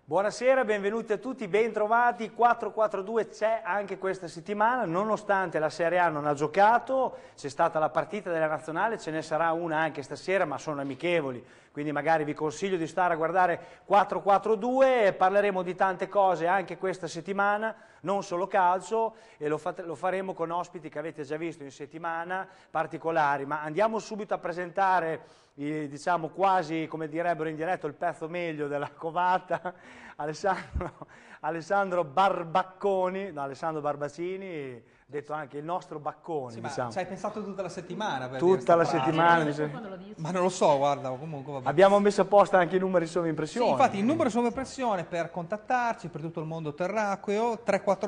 Buonasera, benvenuti a tutti, bentrovati. 4-4-2 c'è anche questa settimana, nonostante la Serie A non ha giocato, c'è stata la partita della Nazionale, ce ne sarà una anche stasera, ma sono amichevoli, quindi magari vi consiglio di stare a guardare 4-4-2, parleremo di tante cose anche questa settimana, non solo calcio, e lo faremo con ospiti che avete già visto in settimana, particolari, ma andiamo subito a presentare, diciamo quasi come direbbero in diretto, il pezzo meglio della covata, Alessandro Barbacconi, no, Alessandro Barbaccini, detto anche il nostro Bacconi. Sì, diciamo. ma ci hai pensato tutta la settimana? Per tutta la settimana. Ma non lo so, guarda, comunque vabbè. Abbiamo messo a posto anche i numeri sovraimpressione. Sì, infatti il numero sovraimpressione per contattarci, per tutto il mondo terracqueo,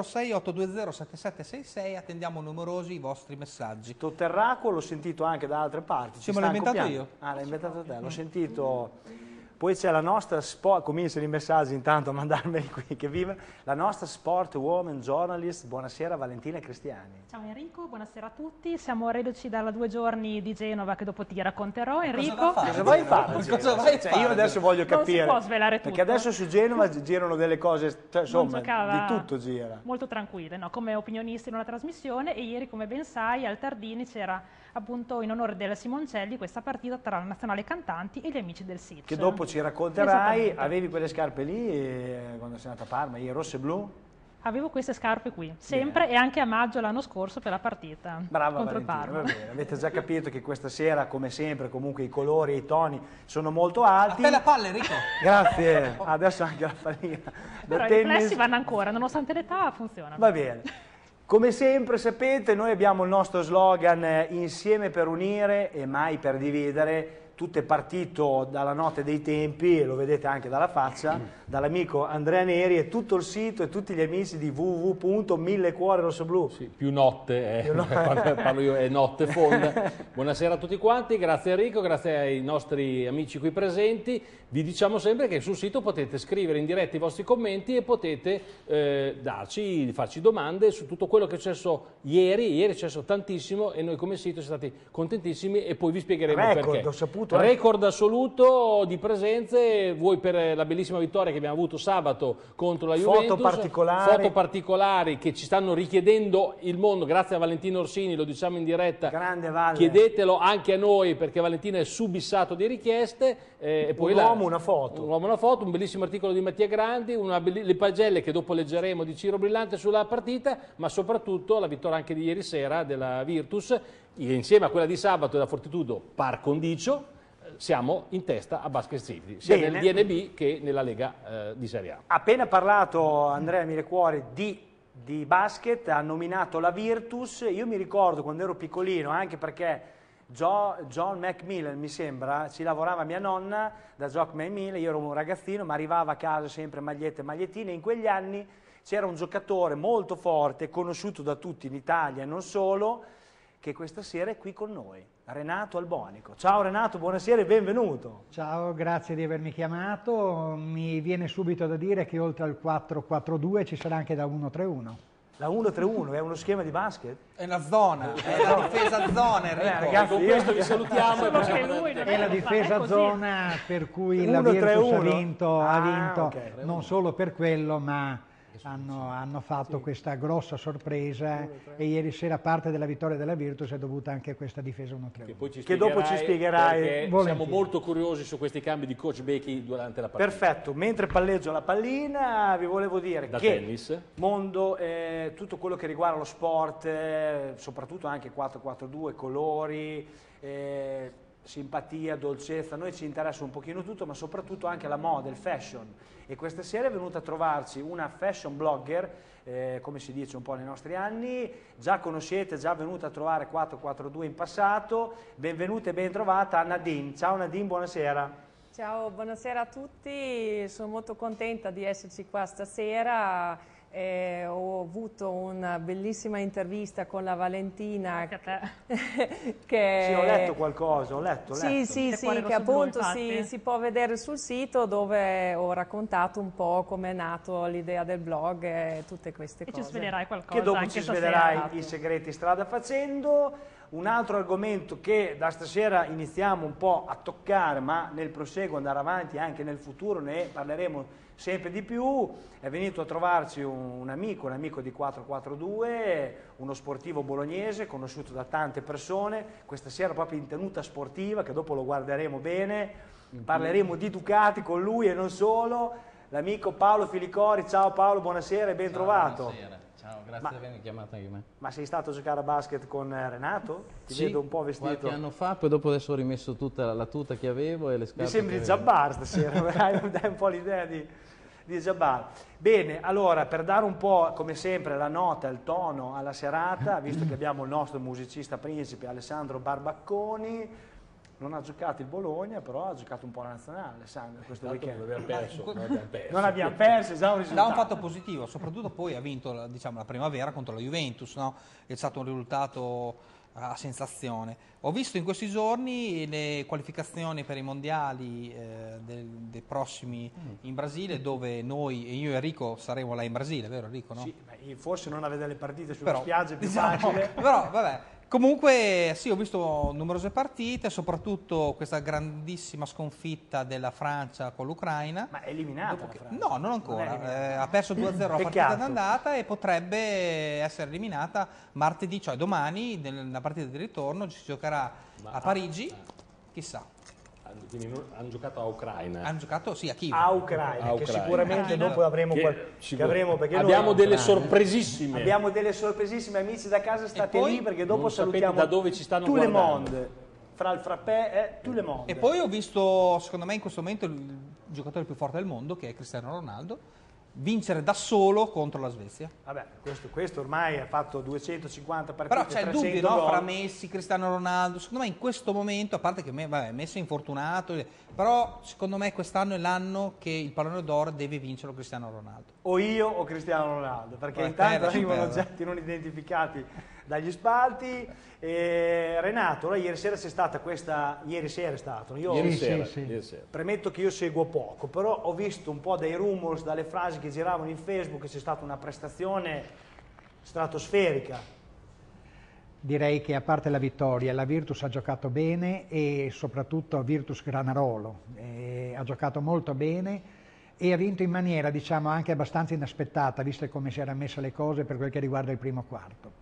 346-820-7766, attendiamo numerosi i vostri messaggi. Sto terracqueo l'ho sentito anche da altre parti. Sì, ma l'ho inventato io. Ah, l'hai inventato te, l'ho sentito. Poi c'è la nostra cominciano i messaggi intanto a mandarmeli qui, che vive la nostra sport woman journalist. Buonasera Valentina Cristiani. Ciao Enrico, buonasera a tutti. Siamo reduci da 2 giorni di Genova che dopo ti racconterò. Enrico, cosa vai a fare? Io adesso voglio capire. Non si può svelare tutto. Perché adesso su Genova girano delle cose, cioè, insomma, di tutto gira. Molto tranquille, no? Come opinionisti in una trasmissione, e ieri, come ben sai, al Tardini c'era appunto in onore della Simoncelli questa partita tra la Nazionale Cantanti e gli amici del SIC. Che dopo ci racconterai. Avevi quelle scarpe lì quando sei andata a Parma, rosse e blu? Avevo queste scarpe qui, sempre, e anche a maggio l'anno scorso per la partita. Brava contro Valentina, il Parma. va bene. Avete già capito che questa sera, come sempre, comunque i colori e i toni sono molto alti. A te la palla, Enrico! Grazie, adesso anche la pallina. Però i riflessi vanno ancora, nonostante l'età funzionano. Va bene. Come sempre sapete, noi abbiamo il nostro slogan insieme per unire e mai per dividere. Tutto è partito dalla notte dei tempi, e lo vedete anche dalla faccia, dall'amico Andrea Neri, e tutto il sito e tutti gli amici di www.millecuorirossoblu. Sì, più notte, quando parlo io è notte fonda. Buonasera a tutti quanti, grazie Enrico, grazie ai nostri amici qui presenti. Vi diciamo sempre che sul sito potete scrivere in diretta i vostri commenti e potete farci domande su tutto quello che è successo ieri è successo tantissimo e noi come sito siamo stati contentissimi e poi vi spiegheremo perché. Ho saputo. Record assoluto di presenze, voi per la bellissima vittoria che abbiamo avuto sabato contro la Juventus, foto particolari che ci stanno richiedendo il mondo, grazie a Valentino Orsini, lo diciamo in diretta. Grande Valle. Chiedetelo anche a noi perché Valentino è subissato di richieste. E poi un uomo, una foto, un bellissimo articolo di Mattia Grandi, le pagelle che dopo leggeremo di Ciro Brillante sulla partita, ma soprattutto la vittoria anche di ieri sera della Virtus, insieme a quella di sabato della Fortitudo par condicio. Siamo in testa a Basket City, sia nel DNB che nella Lega di Serie A. Appena parlato Andrea Millecuori di basket, ha nominato la Virtus. Io mi ricordo quando ero piccolino, anche perché John Macmillan, mi sembra, ci lavorava mia nonna da John Macmillan, io ero un ragazzino, ma arrivava a casa sempre magliette e magliettine. In quegli anni c'era un giocatore molto forte, conosciuto da tutti in Italia e non solo, che questa sera è qui con noi, Renato Albonico. Ciao Renato, buonasera e benvenuto. Ciao, grazie di avermi chiamato. Mi viene subito da dire che oltre al 4-4-2 ci sarà anche da 1-3-1. La 1-3-1 è uno schema di basket? È una zona, è la difesa zona, Enrico. Ragazzi, con questo vi salutiamo. È la difesa zona per cui la Virtus ha vinto okay. Non solo per quello, ma hanno fatto questa grossa sorpresa e ieri sera parte della vittoria della Virtus è dovuta anche a questa difesa 1-3. Che dopo ci spiegherai. Siamo molto curiosi su questi cambi di coach Becchi durante la partita. Perfetto, mentre palleggio la pallina vi volevo dire che tennis. Mondo, tutto quello che riguarda lo sport, soprattutto anche 4-4-2, colori, simpatia, dolcezza, a noi ci interessa un pochino tutto, ma soprattutto anche la moda, il fashion. E questa sera è venuta a trovarci una fashion blogger, come si dice un po' nei nostri anni, già conoscete, già venuta a trovare 442 in passato. Benvenuta e ben trovata Nadine. Ciao Nadine, buonasera. Ciao, buonasera a tutti, sono molto contenta di esserci qua stasera. Ho avuto una bellissima intervista con la Valentina che sì, ho letto qualcosa, ho letto. Sì, che appunto si può vedere sul sito, dove ho raccontato un po' come è nato l'idea del blog e tutte queste cose. E ci svelerai qualcosa che dopo anche ci stasera. svelerai i segreti strada facendo. Un altro argomento che da stasera iniziamo un po' a toccare, ma nel proseguo andare avanti anche nel futuro ne parleremo sempre di più, è venuto a trovarci un amico di 442, uno sportivo bolognese conosciuto da tante persone, questa sera proprio in tenuta sportiva, che dopo lo guarderemo bene, parleremo di Ducati con lui e non solo, l'amico Paolo Filicori. Ciao Paolo, buonasera e ben trovato. Buonasera. Ciao, grazie di avermi chiamato anche me. Ma sei stato a giocare a basket con Renato? Ti vedo un po' vestito. Qualche anno fa, poi dopo adesso ho rimesso tutta la tuta che avevo e le scarpe. Mi sembri Jabbar stasera, dai un po' l'idea di Jabbar. Bene, allora per dare un po' come sempre la nota, il tono alla serata, visto che abbiamo il nostro musicista principe Alessandro Barbacconi, non ha giocato il Bologna, però ha giocato un po' la nazionale, Alessandro, questo weekend. Non abbiamo perso, già un risultato. Da un fatto positivo, soprattutto poi ha vinto diciamo, la primavera contro la Juventus, no? È stato un risultato a sensazione. Ho visto in questi giorni le qualificazioni per i mondiali dei prossimi in Brasile, dove noi, e io e Enrico, saremo là in Brasile, vero Enrico? No? Sì, forse non a vedere le partite sulle spiagge è più diciamo, facile. Però vabbè. Comunque sì, ho visto numerose partite, soprattutto questa grandissima sconfitta della Francia con l'Ucraina. Ma è eliminata la Francia? No, non ancora. Ha perso 2-0 la partita d'andata e potrebbe essere eliminata martedì, cioè domani, nella partita di ritorno, ci si giocherà a Parigi, chissà. Quindi hanno giocato a Ucraina. Hanno giocato sì a Kiev. A Ucraina, che sicuramente dopo avremo perché abbiamo delle sorpresissime. Abbiamo delle sorpresissime, amici da casa, state lì perché dopo salutiamo da dove ci stanno Tout le guardando. monde. Fra il frappè e Tout le monde. E poi ho visto, secondo me in questo momento, il giocatore più forte del mondo, che è Cristiano Ronaldo, vincere da solo contro la Svezia. Vabbè, questo ormai ha fatto 250 partite. Però c'è il dubbio, no? Gol. Fra Messi, Cristiano Ronaldo. Secondo me in questo momento, a parte che Messi è infortunato, però secondo me quest'anno è l'anno che il pallone d'oro deve vincerlo Cristiano Ronaldo. O io o Cristiano Ronaldo, perché intanto arrivano oggetti non identificati dagli spalti. Renato, ieri sera c'è stata questa. Ieri sera è stato. Ieri sera. Premetto che io seguo poco, però ho visto un po' dei rumors, dalle frasi che giravano in Facebook, che c'è stata una prestazione stratosferica. Direi che a parte la vittoria, la Virtus ha giocato bene e soprattutto Virtus Granarolo ha giocato molto bene e ha vinto in maniera diciamo anche abbastanza inaspettata, visto come si erano messe le cose per quel che riguarda il primo quarto.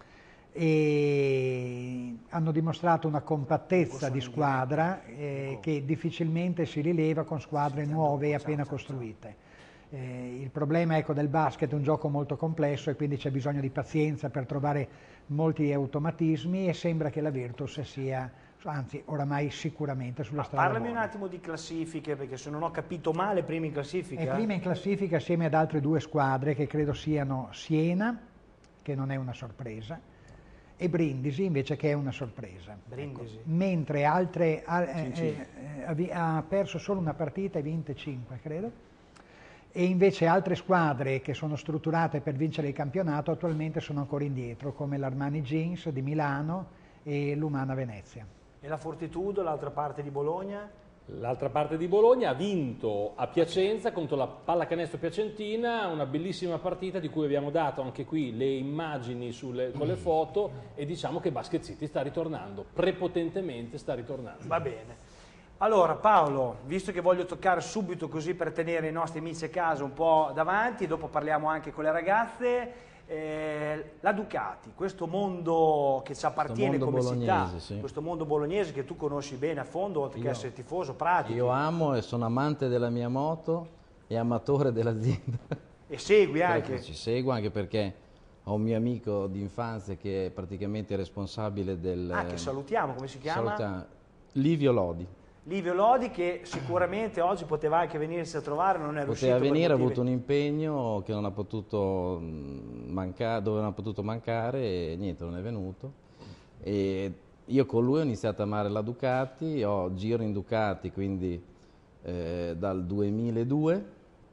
E hanno dimostrato una compattezza di squadra che difficilmente si rileva con squadre nuove e appena costruite. Il problema del basket è un gioco molto complesso e quindi c'è bisogno di pazienza per trovare molti automatismi e sembra che la Virtus sia, anzi oramai sicuramente sulla strada Parlami buona. un attimo di classifiche, perché se non ho capito male, prima in classifica. È prima in classifica assieme ad altre due squadre che credo siano Siena, che non è una sorpresa, e Brindisi invece che è una sorpresa. Brindisi. Mentre altre ha perso solo una partita e vinte 5 credo, e invece altre squadre che sono strutturate per vincere il campionato attualmente sono ancora indietro, come l'Armani Jeans di Milano e l'Umana Venezia. E la Fortitudo, l'altra parte di Bologna? L'altra parte di Bologna ha vinto a Piacenza contro la Pallacanestro Piacentina, una bellissima partita di cui abbiamo dato anche qui le immagini con le foto e diciamo che Basket City sta ritornando, prepotentemente sta ritornando. Va bene. Allora Paolo, visto che voglio toccare subito così per tenere i nostri amici a casa un po' davanti, dopo parliamo anche con le ragazze, la Ducati, questo mondo che ci appartiene come città, sì. questo mondo bolognese che tu conosci bene a fondo, oltre che essere tifoso, pratico. Io amo e sono amante della mia moto e amatore dell'azienda. E segui anche? Ci seguo anche perché ho un mio amico di infanzia che è praticamente responsabile del... che salutiamo, come si chiama? Livio Lodi. Livio Lodi, che sicuramente oggi poteva anche venirsi a trovare, non è riuscito. Poteva venire, ha avuto un impegno che non ha potuto mancare, dove non ha potuto mancare e niente, non è venuto. E io con lui ho iniziato a amare la Ducati, giro in Ducati quindi dal 2002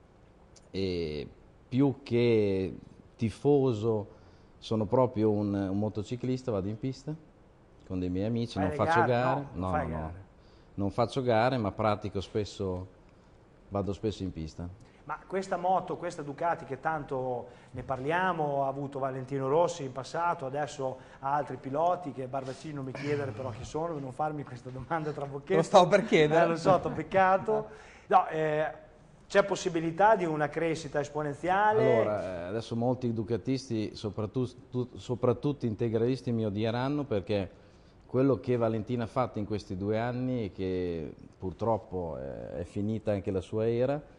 e più che tifoso sono proprio un motociclista, vado in pista con dei miei amici, non faccio gare. No. Non faccio gare, ma pratico spesso, vado spesso in pista. Ma questa moto, questa Ducati che tanto ne parliamo, ha avuto Valentino Rossi in passato, adesso ha altri piloti che Barbaccini non mi chiedere però chi sono, per non farmi questa domanda tra bocchetto. Lo stavo per chiedere. Lo so, t'ho peccato. No, c'è possibilità di una crescita esponenziale? Allora, adesso molti ducatisti, soprattutto integralisti, mi odieranno perché quello che Valentina ha fatto in questi 2 anni, che purtroppo è finita anche la sua era,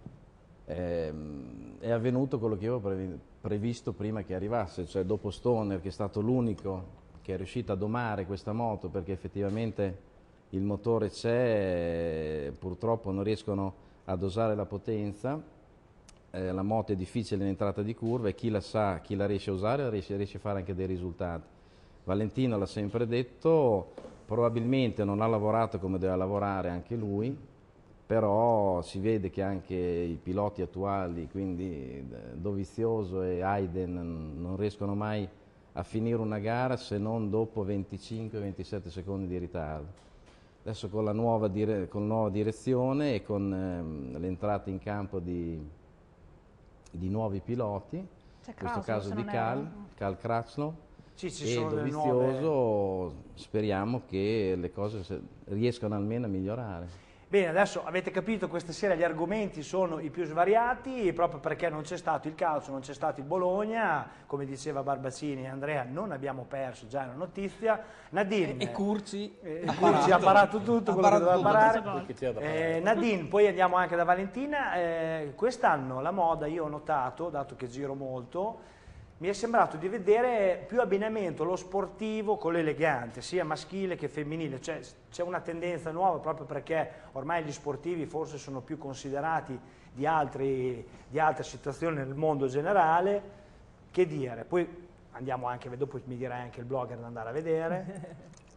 è avvenuto quello che io avevo previsto prima che arrivasse, cioè dopo Stoner, che è stato l'unico che è riuscito a domare questa moto, perché effettivamente il motore c'è, purtroppo non riescono a dosare la potenza, la moto è difficile in entrata di curva e chi la sa, chi la riesce a usare, riesce a fare anche dei risultati. Valentino l'ha sempre detto, probabilmente non ha lavorato come doveva lavorare anche lui, però si vede che anche i piloti attuali, quindi Dovizioso e Hayden, non riescono mai a finire una gara se non dopo 25-27 secondi di ritardo. Adesso con la nuova direzione e con l'entrata in campo di nuovi piloti, in questo caso di Cal Crutchlow e Dovizioso, speriamo che le cose riescano almeno a migliorare. Bene, adesso avete capito, questa sera gli argomenti sono i più svariati, proprio perché non c'è stato il calcio, non c'è stato il Bologna, come diceva Barbaccini e Andrea, non abbiamo perso, già è una notizia. Nadine e Curci ha parato tutto quello che doveva parare. Nadine, poi andiamo anche da Valentina. Quest'anno la moda, io ho notato, dato che giro molto, mi è sembrato di vedere più abbinamento lo sportivo con l'elegante, sia maschile che femminile, cioè c'è una tendenza nuova proprio perché ormai gli sportivi forse sono più considerati di altre situazioni nel mondo generale. Che dire, poi andiamo anche, dopo mi dirai anche il blogger da andare a vedere.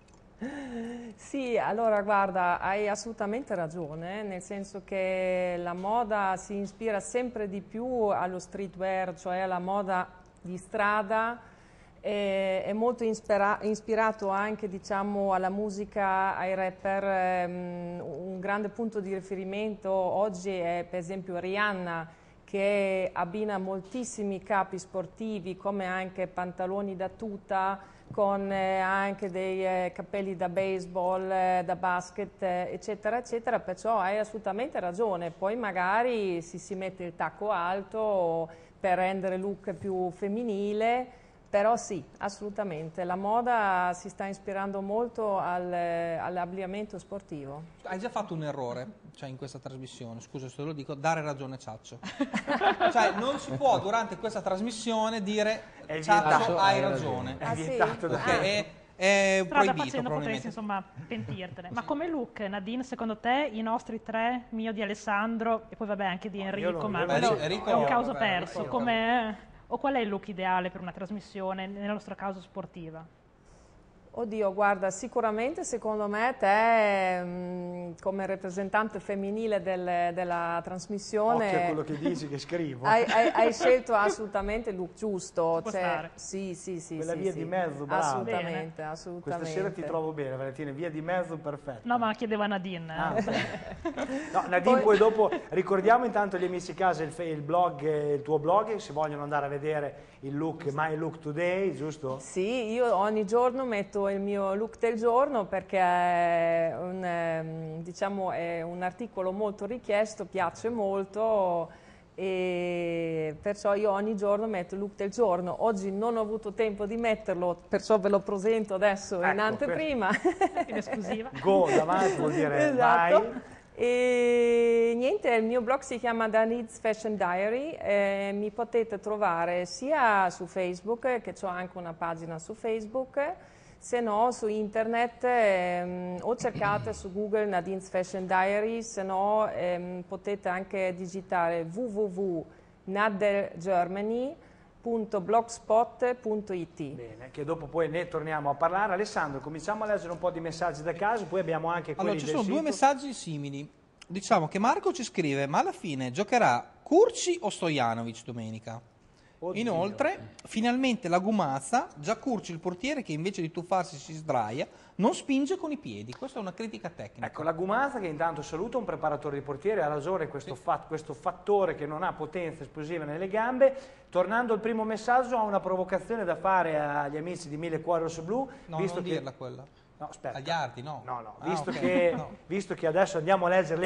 Sì, allora guarda, hai assolutamente ragione, nel senso che la moda si ispira sempre di più allo streetwear, cioè alla moda di strada, è molto ispirato anche, diciamo, alla musica, ai rapper. Un grande punto di riferimento oggi è per esempio Rihanna, che abbina moltissimi capi sportivi come anche pantaloni da tuta con anche dei cappelli da baseball, da basket, eccetera eccetera, perciò hai assolutamente ragione. Poi magari si mette il tacco alto per rendere il look più femminile, però sì, assolutamente, la moda si sta ispirando molto all'abbigliamento sportivo. Hai già fatto un errore, cioè in questa trasmissione, scusa se te lo dico, dare ragione a Ciaccio. Cioè non si può durante questa trasmissione dire Ciaccio hai ragione. È vietato da è strada proibito, facendo potresti insomma pentirtene. Ma come look, Nadine, secondo te i nostri 3, mio, di Alessandro e poi vabbè anche di Enrico, ma Enrico, è un caso perso, o qual è il look ideale per una trasmissione, nel nostro caso sportiva? Oddio, guarda, sicuramente secondo me te come rappresentante femminile della trasmissione, occhio a quello che dici, che scrivo, hai scelto assolutamente il look giusto. Sì, quella sì, via di mezzo, bravo. Assolutamente, assolutamente. Questa sera ti trovo bene, Valentina, via di mezzo perfetto. No, ma chiedeva Nadine. No, Nadine, poi dopo ricordiamo intanto agli amici a casa il blog, il tuo blog, se vogliono andare a vedere il look, My Look Today, giusto? Sì, io ogni giorno metto il mio look del giorno perché è un articolo molto richiesto, piace molto e perciò io ogni giorno metto il look del giorno. Oggi non ho avuto tempo di metterlo, perciò ve lo presento adesso in anteprima. In esclusiva. Go, davanti vuol dire esatto. vai. E niente, il mio blog si chiama Danit's Fashion Diary, mi potete trovare sia su Facebook, che ho anche una pagina su Facebook, se no su internet o cercate su Google Nadine's Fashion Diary, se no potete anche digitare www.nadergermany.blogspot.it. Bene, che dopo poi ne torniamo a parlare. Alessandro, cominciamo a leggere un po' di messaggi da casa, poi abbiamo anche quelli allora, ci del sono sito. 2 messaggi simili. Diciamo che Marco ci scrive, ma alla fine giocherà Curci o Stojanovic domenica? Oddio. Inoltre, finalmente la Gumazza, già Curci il portiere che invece di tuffarsi si sdraia, non spinge con i piedi. Questa è una critica tecnica. Ecco, la Gumazza che intanto saluta un preparatore di portiere, ha ragione questo fattore che non ha potenza esplosiva nelle gambe. Tornando al primo messaggio, ha una provocazione da fare agli amici di Mille Cuori Rossoblu. No, visto non che... dirla quella. No, aspetta. Agli arti, no. No. Ah, Visto, okay. che, no. visto che adesso andiamo a leggere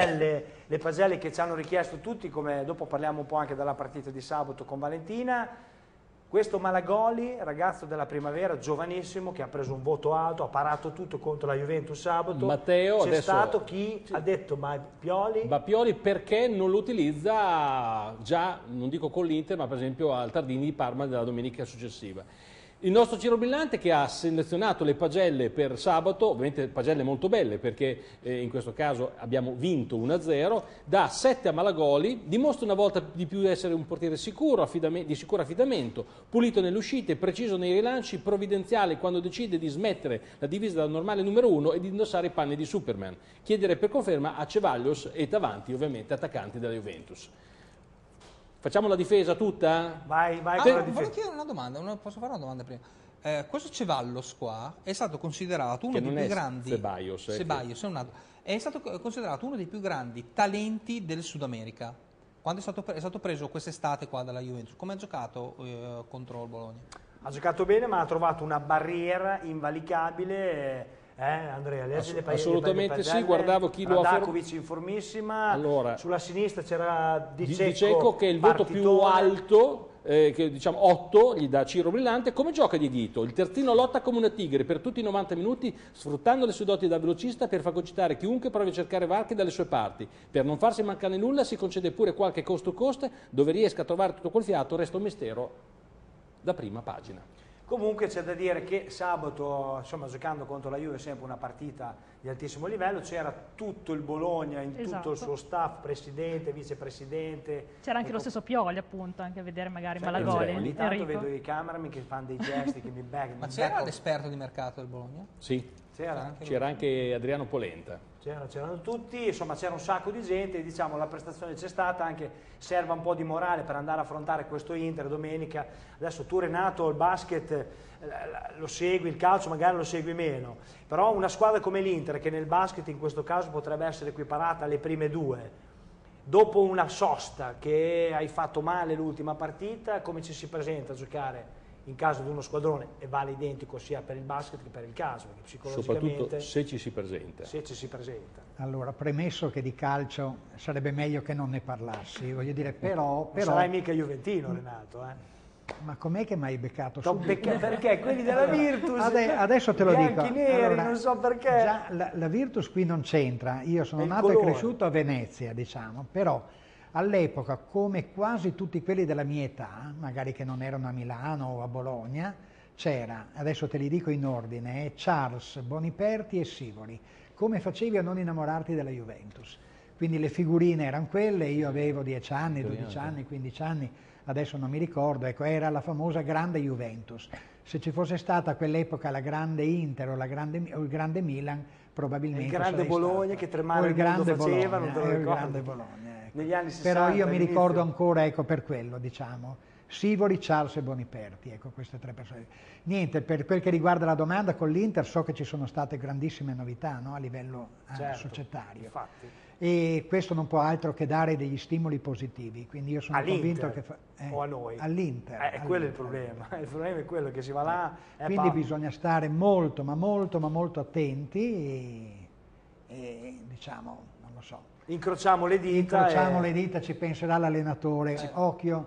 le pagelle che ci hanno richiesto tutti, come dopo parliamo un po' anche della partita di sabato con Valentina. Questo Malagoli, ragazzo della Primavera, giovanissimo, che ha preso un voto alto, ha parato tutto contro la Juventus sabato. Matteo, c'è adesso... stato chi ha detto ma Pioli? Ma Pioli perché non lo utilizza già, non dico con l'Inter, ma per esempio al Tardini di Parma della domenica successiva. Il nostro Ciro Brillante che ha selezionato le pagelle per sabato, ovviamente pagelle molto belle perché in questo caso abbiamo vinto 1-0, da 7 a Malagoli, dimostra una volta di più di essere un portiere sicuro, di sicuro affidamento, pulito nelle uscite, preciso nei rilanci, provvidenziale quando decide di smettere la divisa dal normale numero 1 e di indossare i panni di Superman. Chiedere per conferma a Ceballos e Tavanti, ovviamente attaccanti della Juventus. Facciamo la difesa tutta? Vai con la difesa. Volevo chiedere una domanda, posso fare una domanda prima? Questo Ceballos qua è stato considerato uno dei più grandi... Ceballos, è stato considerato uno dei più grandi talenti del Sud America. Quando è stato preso quest'estate qua dalla Juventus, come ha giocato contro il Bologna? Ha giocato bene, ma ha trovato una barriera invalicabile. Andrea, leggi le pagelle. Assolutamente sì, guardavo chi lo ha Radakovic in formissima, allora, sulla sinistra c'era Di Cecco che è il voto più alto, che diciamo 8 gli dà Ciro Brillante. Come gioca Dieguito? Il terzino lotta come una tigre per tutti i 90 minuti, sfruttando le sue doti da velocista per fagocitare chiunque provi a cercare varchi dalle sue parti. Per non farsi mancare nulla si concede pure qualche cost to cost, dove riesca a trovare tutto quel fiato resta un mistero da prima pagina. Comunque c'è da dire che sabato, insomma, giocando contro la Juve è sempre una partita di altissimo livello, c'era tutto il Bologna, tutto il suo staff, presidente, vicepresidente. C'era anche lo stesso Pioli, appunto, anche a vedere magari Malagoli. Ogni tanto vedo i cameraman che fanno dei gesti, che mi beccano. Ma c'era l'esperto di mercato del Bologna? Sì. C'era anche Adriano Polenta. C'erano tutti, insomma c'era un sacco di gente, diciamo la prestazione c'è stata, anche serve un po' di morale per andare a affrontare questo Inter domenica. Adesso tu Renato il basket lo segui, il calcio magari lo segui meno, però una squadra come l'Inter che nel basket in questo caso potrebbe essere equiparata alle prime due, dopo una sosta che hai fatto male l'ultima partita, come ci si presenta a giocare in caso di uno squadrone, e vale identico sia per il basket che per il calcio, perché psicologicamente... Soprattutto se ci si presenta. Se ci si presenta. Allora, premesso che di calcio sarebbe meglio che non ne parlassi, voglio dire, però... Non sarai mica juventino, Renato, Ma com'è che mi hai beccato subito? Perché quelli della Virtus, adesso te lo dico. Bianchi neri, allora, non so perché. Già, la Virtus qui non c'entra, io sono nato e cresciuto a Venezia, diciamo, però all'epoca, come quasi tutti quelli della mia età, magari che non erano a Milano o a Bologna, c'era, adesso te li dico in ordine, Charles, Boniperti e Sivori. Come facevi a non innamorarti della Juventus? Quindi le figurine erano quelle, io avevo 10 anni, 12 anni, 15 anni, adesso non mi ricordo, ecco, era la famosa grande Juventus. Se ci fosse stata a quell'epoca la grande Inter o il grande Milan, probabilmente il grande Bologna che tremare il mondo faceva, non te lo ricordo. Il grande Bologna, ecco. Negli anni 60. Però io mi ricordo ancora, ecco, per quello, diciamo, Sivori, Charles e Boniperti, ecco, queste tre persone. Niente, per quel che riguarda la domanda, con l'Inter so che ci sono state grandissime novità, no, a livello societario. Infatti. E questo non può altro che dare degli stimoli positivi, quindi io sono convinto che... o a noi? All'Inter. Quello è il problema è quello che si va là... Quindi bisogna stare molto, ma molto attenti e diciamo, non lo so. Incrociamo le dita. Ci penserà l'allenatore, occhio.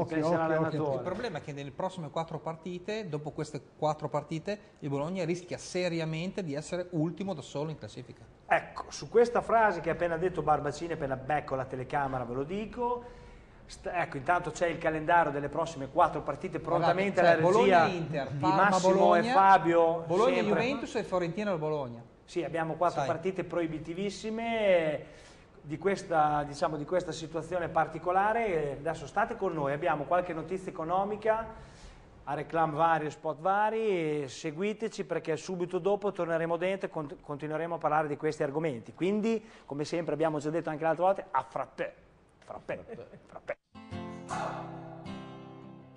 Il problema è che nelle prossime 4 partite, dopo queste 4 partite, il Bologna rischia seriamente di essere ultimo da solo in classifica. Ecco, su questa frase che ha appena detto Barbacini, appena becco la telecamera ve lo dico. Ecco, intanto c'è il calendario delle prossime 4 partite prontamente alla regia Inter, di Parma, Massimo Bologna, e Fabio. Bologna, Juventus e Fiorentina al Bologna. Sì, abbiamo 4 partite proibitivissime di questa situazione particolare. Adesso state con noi, abbiamo qualche notizia economica a reclam vari, spot vari, seguiteci perché subito dopo torneremo dentro e continueremo a parlare di questi argomenti. Quindi, come sempre abbiamo già detto anche l'altra volta, a frappè.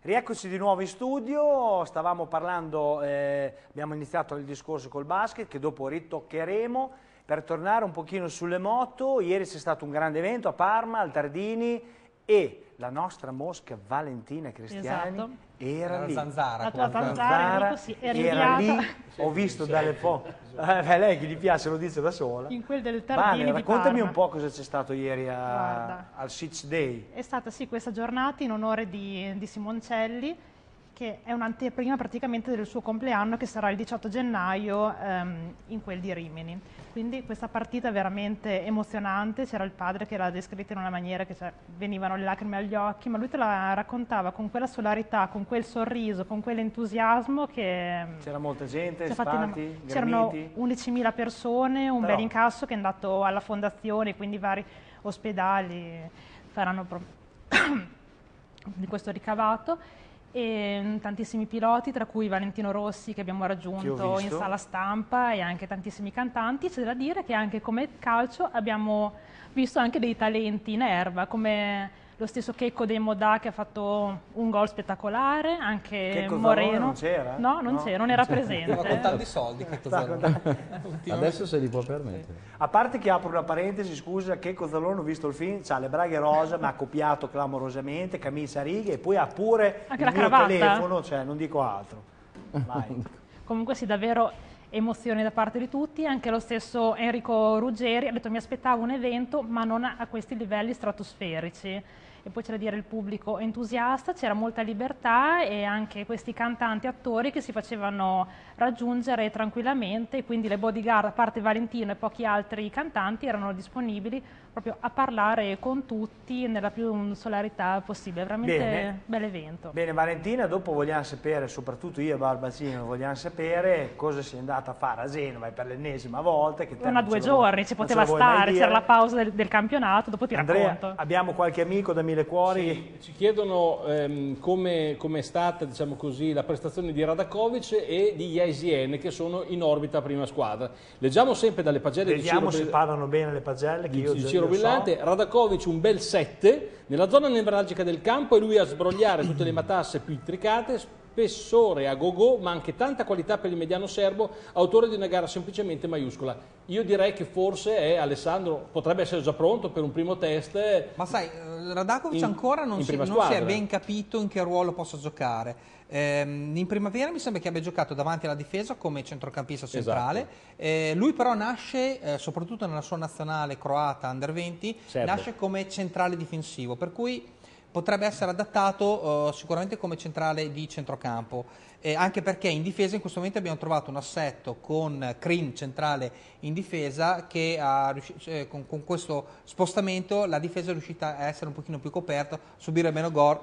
Rieccoci di nuovo in studio, stavamo parlando, abbiamo iniziato il discorso col basket che dopo ritoccheremo per tornare un pochino sulle moto. Ieri c'è stato un grande evento a Parma, al Tardini, e la nostra mosca Valentina Cristiani era lì. Zanzara, la tua Zanzara era lì, ho visto dalle foto. Lei che gli piace lo dice da sola. In quel del Tardini. Vale, raccontami di un po' cosa c'è stato ieri al Sitch Day. È stata questa giornata in onore di Simoncelli, che è un'anteprima praticamente del suo compleanno, che sarà il 18 gennaio in quel di Rimini. Quindi questa partita è veramente emozionante, c'era il padre che l'ha descritta in una maniera che venivano le lacrime agli occhi, ma lui te la raccontava con quella solarità, con quel sorriso, con quell'entusiasmo che... C'era molta gente, c'erano 11.000 persone, un bel incasso che è andato alla fondazione, quindi vari ospedali faranno di questo ricavato. E tantissimi piloti, tra cui Valentino Rossi che abbiamo raggiunto in sala stampa, e anche tantissimi cantanti. C'è da dire che anche come calcio abbiamo visto anche dei talenti in erba, come lo stesso Checco dei Modà che ha fatto un gol spettacolare, anche Checco Moreno. Non c'era? No, non c'era, non era presente. Stava contando i soldi, Checco Zalone. Adesso se li può permettere. A parte che apro una parentesi, scusa, Checco Zalone, ho visto il film, c'ha le braghe rosa, ma ha copiato clamorosamente, camicia a righe, e poi ha pure anche il mio telefono, cioè non dico altro. Vai. Comunque sì, davvero emozioni da parte di tutti. Anche lo stesso Enrico Ruggeri ha detto: mi aspettavo un evento ma non a questi livelli stratosferici. E poi c'è da dire il pubblico entusiasta, c'era molta libertà, e anche questi cantanti attori che si facevano raggiungere tranquillamente, quindi le bodyguard, a parte Valentino e pochi altri cantanti, erano disponibili proprio a parlare con tutti nella più solarità possibile. Veramente bel evento. Bene, Valentina, dopo vogliamo sapere, soprattutto io e Barbacino, vogliamo sapere cosa sei andata a fare a Genova per l'ennesima volta. Che non a 2 giorni, ci poteva stare, c'era la pausa del campionato, dopo ti racconto. Abbiamo qualche amico da Mille Cuori? Sì, ci chiedono come è stata, diciamo così, la prestazione di Radakovic e di Jaisien, che sono in orbita prima squadra. Leggiamo sempre dalle pagelle di Ciro. Vediamo se parlano bene le pagelle che io Ciro Brillante. Radakovic un bel 7 nella zona nevralgica del campo, e lui a sbrogliare tutte le matasse più intricate, spessore a go-go, ma anche tanta qualità per il mediano serbo, autore di una gara semplicemente maiuscola. Io direi che forse Alessandro potrebbe essere già pronto per un primo test. Ma sai, Radakovic ancora non si è ben capito in che ruolo possa giocare. In primavera mi sembra che abbia giocato davanti alla difesa come centrocampista centrale. Esatto. Lui però nasce, soprattutto nella sua nazionale croata Under 20, nasce come centrale difensivo, per cui potrebbe essere adattato sicuramente come centrale di centrocampo, anche perché in difesa in questo momento abbiamo trovato un assetto con Krim centrale in difesa che con questo spostamento la difesa è riuscita a essere un pochino più coperta, subire meno gol,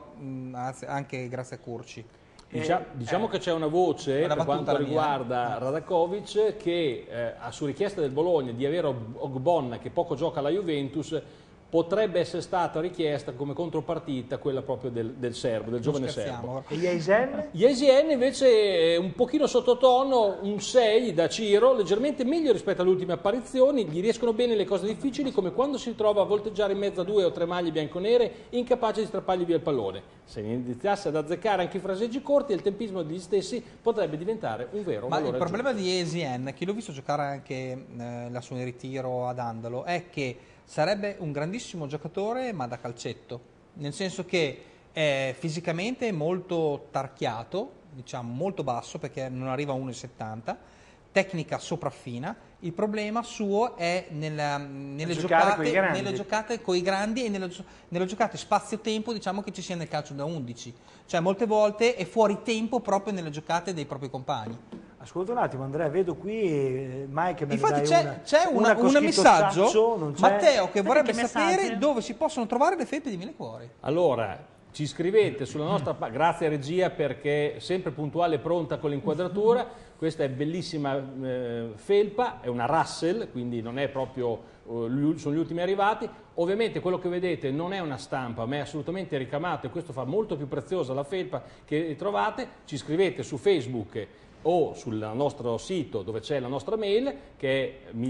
anche grazie a Curci. Diciamo che c'è una voce per quanto riguarda Radakovic che su richiesta del Bologna di avere Ogbonna, che poco gioca alla Juventus, potrebbe essere stata richiesta come contropartita quella proprio del serbo, del giovane serbo. E Jaisien? Jaisien invece un pochino sottotono, un 6 da Ciro, leggermente meglio rispetto alle ultime apparizioni, gli riescono bene le cose difficili, come quando si trova a volteggiare in mezzo a 2 o 3 maglie bianconere, incapace di strappargli via il pallone. Se iniziasse ad azzeccare anche i fraseggi corti, il tempismo degli stessi potrebbe diventare un vero valore. Ma il problema di Jaisien, che l'ho visto giocare anche la sua in ritiro ad Andalo, è che sarebbe un grandissimo giocatore ma da calcetto, nel senso che è fisicamente molto tarchiato, diciamo molto basso perché non arriva a 1,70, tecnica sopraffina. Il problema suo è nelle giocate con i grandi e nelle giocate spazio-tempo, diciamo che ci sia nel calcio da 11, cioè molte volte è fuori tempo proprio nelle giocate dei propri compagni. Ascolta un attimo Andrea, vedo qui Mike me infatti c'è un messaggio, Matteo, che vorrebbe sapere dove si possono trovare le felpe di Mille Cuori. Allora, ci scrivete sulla nostra grazie a regia perché è sempre puntuale e pronta con l'inquadratura. Questa è bellissima felpa, è una Russell, quindi non è proprio sono gli ultimi arrivati. Ovviamente quello che vedete non è una stampa, ma è assolutamente ricamato, e questo fa molto più preziosa la felpa che trovate. Ci scrivete su Facebook o sul nostro sito dove c'è la nostra mail, che è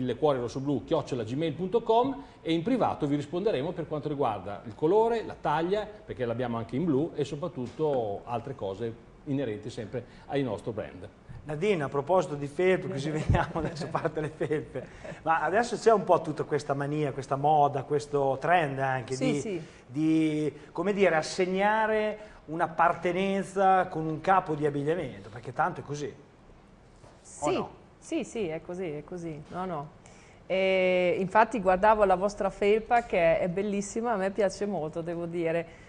millecuorirossoblu@gmail.com, e in privato vi risponderemo per quanto riguarda il colore, la taglia, perché l'abbiamo anche in blu, e soprattutto altre cose inerenti sempre al nostro brand. Nadine, a proposito di felpe, così veniamo adesso, a parte le felpe, ma adesso c'è un po' tutta questa mania, questa moda, questo trend anche di come dire, assegnare un'appartenenza con un capo di abbigliamento, perché tanto è così. Sì, no? Sì, è così, no. Infatti guardavo la vostra felpa che è bellissima, a me piace molto, devo dire.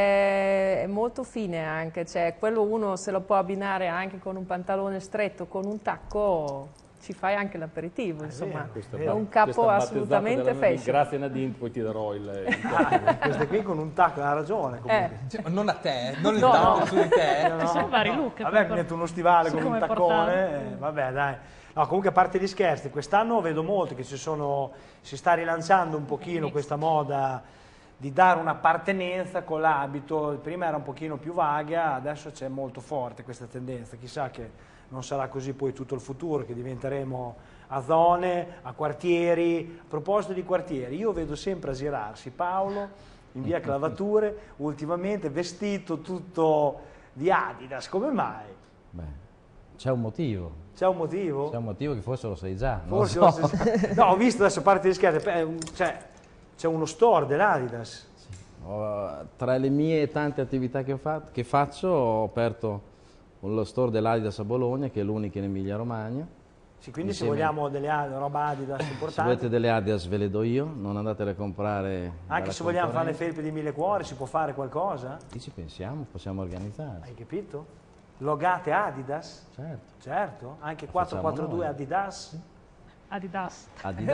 È molto fine anche, quello uno se lo può abbinare anche con un pantalone stretto, con un tacco, ci fai anche l'aperitivo, insomma, è un capo assolutamente fashion. Grazie Nadine, poi ti darò il queste qui con un tacco, ha ragione comunque. Ma non a te, non il tacco su di te. Sono vari look. Vabbè, mi metto uno stivale con un taccone, vabbè dai. No, comunque a parte gli scherzi, quest'anno vedo molto che si sta rilanciando un pochino questa moda di dare un'appartenenza con l'abito. Prima era un pochino più vaga, adesso c'è molto forte questa tendenza, chissà che non sarà così poi tutto il futuro, che diventeremo a zone, a quartieri. A proposito di quartieri, io vedo sempre a girarsi Paolo in via Clavature, ultimamente vestito tutto di Adidas, come mai? Beh, c'è un motivo. C'è un motivo? C'è un motivo che forse lo sai già. Forse lo so. No, ho visto adesso, a parte di scherzi, c'è uno store dell'Adidas. Sì. Tra le mie tante attività che faccio, ho aperto lo store dell'Adidas a Bologna, che è l'unico in Emilia Romagna. Sì, quindi se vogliamo delle roba Adidas importanti. Se volete delle Adidas ve le do io, non andatele a comprare. Anche se vogliamo fare le felpe di Mille Cuori, si può fare qualcosa? Sì, ci pensiamo, possiamo organizzare. Hai capito? Logate Adidas? Certo. Certo, anche 442 Adidas? Sì. Adidas.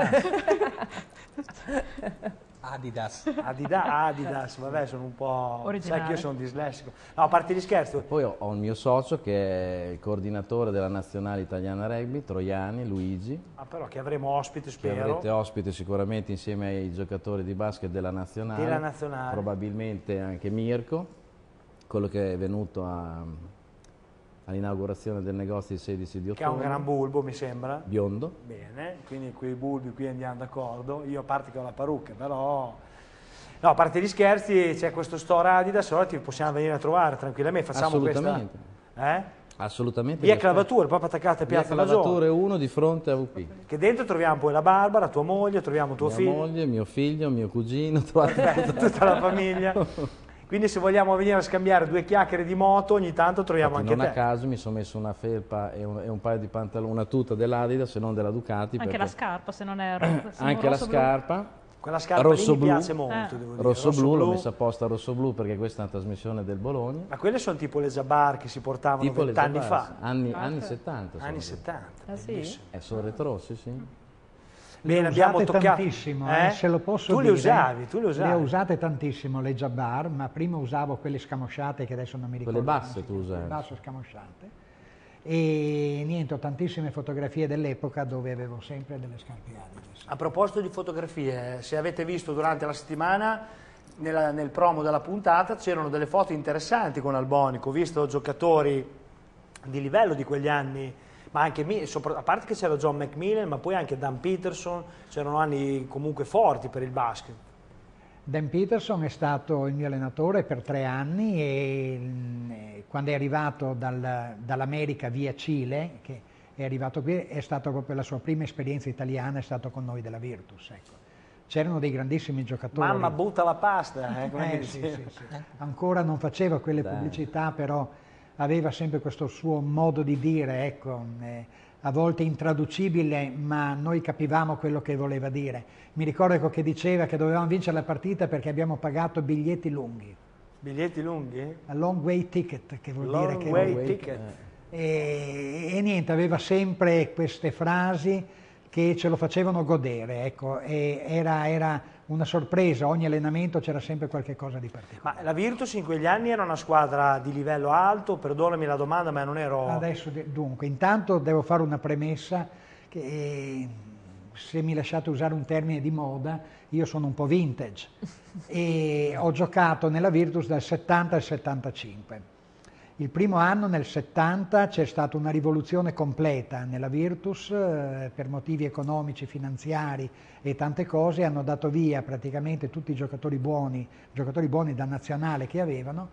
Adidas, vabbè, sono un po'... originale. Sai che io sono dislessico. No, a parte gli scherzi. Poi ho un mio socio che è il coordinatore della nazionale italiana rugby, Troiani, Luigi. Ah, però che avremo ospite, spero. Che avrete ospite sicuramente insieme ai giocatori di basket della nazionale. Della nazionale. Probabilmente anche Mirko, quello che è venuto all'inaugurazione del negozio il 16 di ottobre. Che ha un gran bulbo, mi sembra. Biondo. Bene, quindi quei bulbi qui andiamo d'accordo. Io a parte che ho la parrucca, però... No, a parte gli scherzi, c'è questo store Adidas, allora ti possiamo venire a trovare tranquillamente. Facciamo assolutamente. questa... Assolutamente. Via Clavature, proprio attaccata a Piazza Maggiore. Via Clavature 1 di fronte a VP. Che dentro troviamo poi la Barbara, tua moglie, troviamo tuo figlio. Mia moglie, mio figlio, mio cugino, tutta la famiglia. Quindi se vogliamo venire a scambiare due chiacchiere di moto, ogni tanto troviamo anche te. Non a caso mi sono messo una felpa e un paio di pantaloni, una tuta dell'Adidas e non della Ducati. Anche la scarpa, se non è anche la scarpa. Quella scarpa lì mi piace molto, devo dire. Rosso-blu, l'ho messa apposta rosso-blu perché questa è una trasmissione del Bologna. Ma quelle sono tipo le Jabbar che si portavano tipo 20 anni fa. Anni 70. Anni 70. Ah, sì? Sono retro, sì. Bene, abbiamo toccato tantissimo, se lo posso tu dire. Tu le usavi. Le ho usate tantissimo le Jabbar, ma prima usavo quelle scamosciate che adesso non mi ricordo. Quelle basse tu usavi. Quelle basse scamosciate. E niente, ho tantissime fotografie dell'epoca dove avevo sempre delle scarpe Adidas. A proposito di fotografie, se avete visto durante la settimana, nel promo della puntata c'erano delle foto interessanti con Albonico, ho visto giocatori di livello di quegli anni, ma anche a parte che c'era John McMillan, ma poi anche Dan Peterson, c'erano anni comunque forti per il basket. Dan Peterson è stato il mio allenatore per 3 anni e quando è arrivato dall'America via Cile, che è arrivato qui, è stata proprio la sua prima esperienza italiana, è stato con noi della Virtus. Ecco. C'erano dei grandissimi giocatori. Mamma butta la pasta, sì. Ancora non faceva quelle pubblicità, però aveva sempre questo suo modo di dire, ecco, a volte intraducibile, ma noi capivamo quello che voleva dire. Mi ricordo che diceva che dovevamo vincere la partita perché abbiamo pagato biglietti lunghi. Biglietti lunghi? A long way ticket, che vuol dire che... Long way ticket. E niente, aveva sempre queste frasi che ce lo facevano godere, ecco, e era una sorpresa, ogni allenamento c'era sempre qualche cosa di particolare. Ma la Virtus in quegli anni era una squadra di livello alto, perdonami la domanda, ma non ero... Adesso, dunque, intanto devo fare una premessa, che se mi lasciate usare un termine di moda, io sono un po' vintage, e ho giocato nella Virtus dal 70 al 75. Il primo anno, nel 70, c'è stata una rivoluzione completa nella Virtus, per motivi economici, finanziari e tante cose, hanno dato via praticamente tutti i giocatori buoni da nazionale che avevano,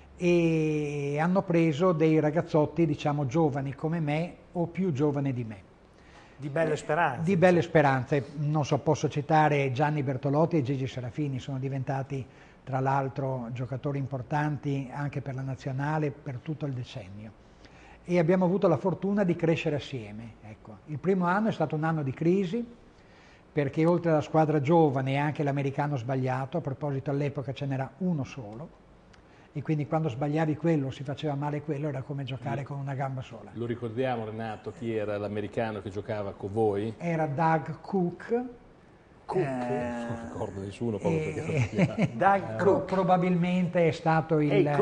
e hanno preso dei ragazzotti, diciamo, giovani come me o più giovani di me. Di belle speranze. Di belle speranze. Non so, posso citare Gianni Bertolotti e Gigi Serafini, sono diventati tra l'altro giocatori importanti anche per la nazionale per tutto il decennio. E abbiamo avuto la fortuna di crescere assieme. Ecco. Il primo anno è stato un anno di crisi, perché oltre alla squadra giovane e anche l'americano sbagliato, a proposito all'epoca ce n'era uno solo, e quindi quando sbagliavi quello, si faceva male quello, era come giocare con una gamba sola. Lo ricordiamo, Renato, chi era l'americano che giocava con voi? Era Doug Cook. Non ricordo nessuno proprio perché Doug Cook probabilmente è stato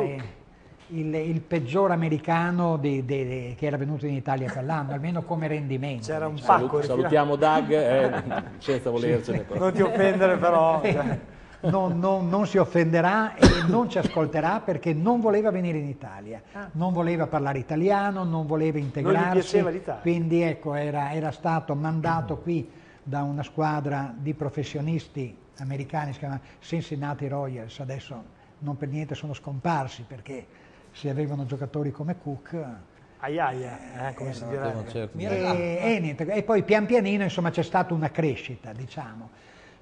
il peggior americano che era venuto in Italia quell'anno, almeno come rendimento. C'era un pacco. Salutiamo Doug, senza volercene. Sì. Non ti offendere però. Non si offenderà e non ci ascolterà perché non voleva venire in Italia, non voleva parlare italiano, non voleva integrarsi, non gli piaceva l'Italia. Quindi ecco, era stato mandato qui da una squadra di professionisti americani, si chiama Cincinnati Royals, adesso non per niente sono scomparsi perché se avevano giocatori come Cook... come si direbbe. Certo. E poi pian pianino insomma c'è stata una crescita, diciamo,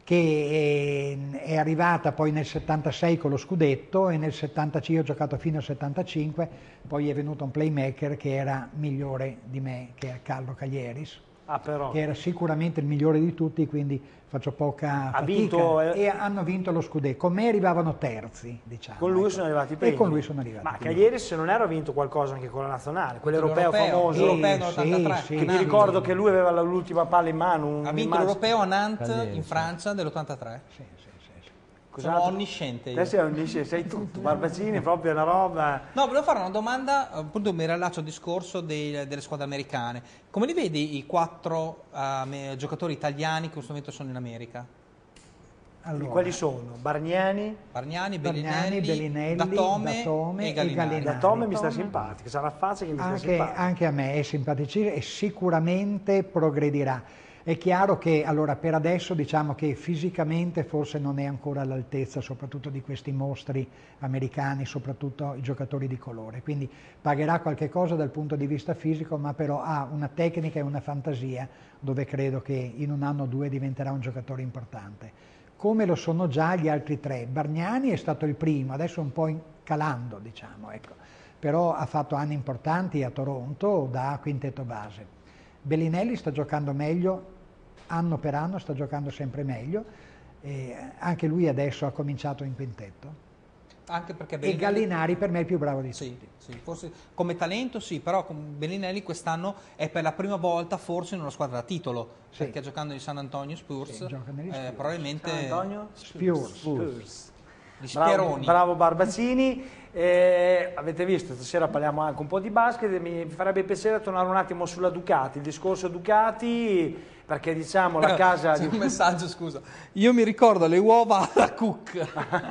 che è arrivata poi nel 76 con lo scudetto e nel 75 ho giocato fino al 75, poi è venuto un playmaker che era migliore di me, che è Carlo Caglieris. Che era sicuramente il migliore di tutti, quindi faccio poca fatica. E hanno vinto lo scudetto. Con me arrivavano terzi, diciamo. Con lui sono arrivati primi. E con lui sono arrivati. Ma Cagliari se non era vinto qualcosa anche con la nazionale, quell'europeo famoso. L'europeo 83. Che mi ricordo che lui aveva l'ultima palla in mano. Ha vinto l'europeo a Nantes in Francia dell'83. Sì. Sono onnisciente io. Sei tutto, Barbazzini, proprio una roba... No, volevo fare una domanda, appunto mi rilaccio al discorso delle squadre americane. Come li vedi i 4 giocatori italiani che in questo momento sono in America? Allora, quali sono? Bellinelli, Datome e Gallinari. Datome mi sta simpatico, sarà facile che mi sta simpatico. Anche a me è simpaticissimo e sicuramente progredirà. È chiaro che allora per adesso diciamo che fisicamente forse non è ancora all'altezza soprattutto di questi mostri americani, soprattutto i giocatori di colore, quindi pagherà qualche cosa dal punto di vista fisico, ma però ha una tecnica e una fantasia dove credo che in un anno o due diventerà un giocatore importante. Come lo sono già gli altri 3. Bargnani è stato il primo, adesso un po' calando diciamo, ecco. Però ha fatto anni importanti a Toronto da quintetto base. Bellinelli sta giocando meglio, anno per anno sta giocando sempre meglio, e anche lui adesso ha cominciato in quintetto. Anche perché e Gallinari per me è il più bravo di tutti. Sì, forse come talento sì, però Bellinelli quest'anno è per la prima volta forse in una squadra da titolo, perché giocando in San Antonio Spurs, probabilmente... San Antonio? Spurs. Bravo Barbazzini. Avete visto, stasera parliamo anche un po' di basket, mi farebbe piacere tornare un attimo sulla Ducati, il discorso Ducati, perché diciamo la casa... C'è un messaggio, scusa, io mi ricordo le uova alla Cook,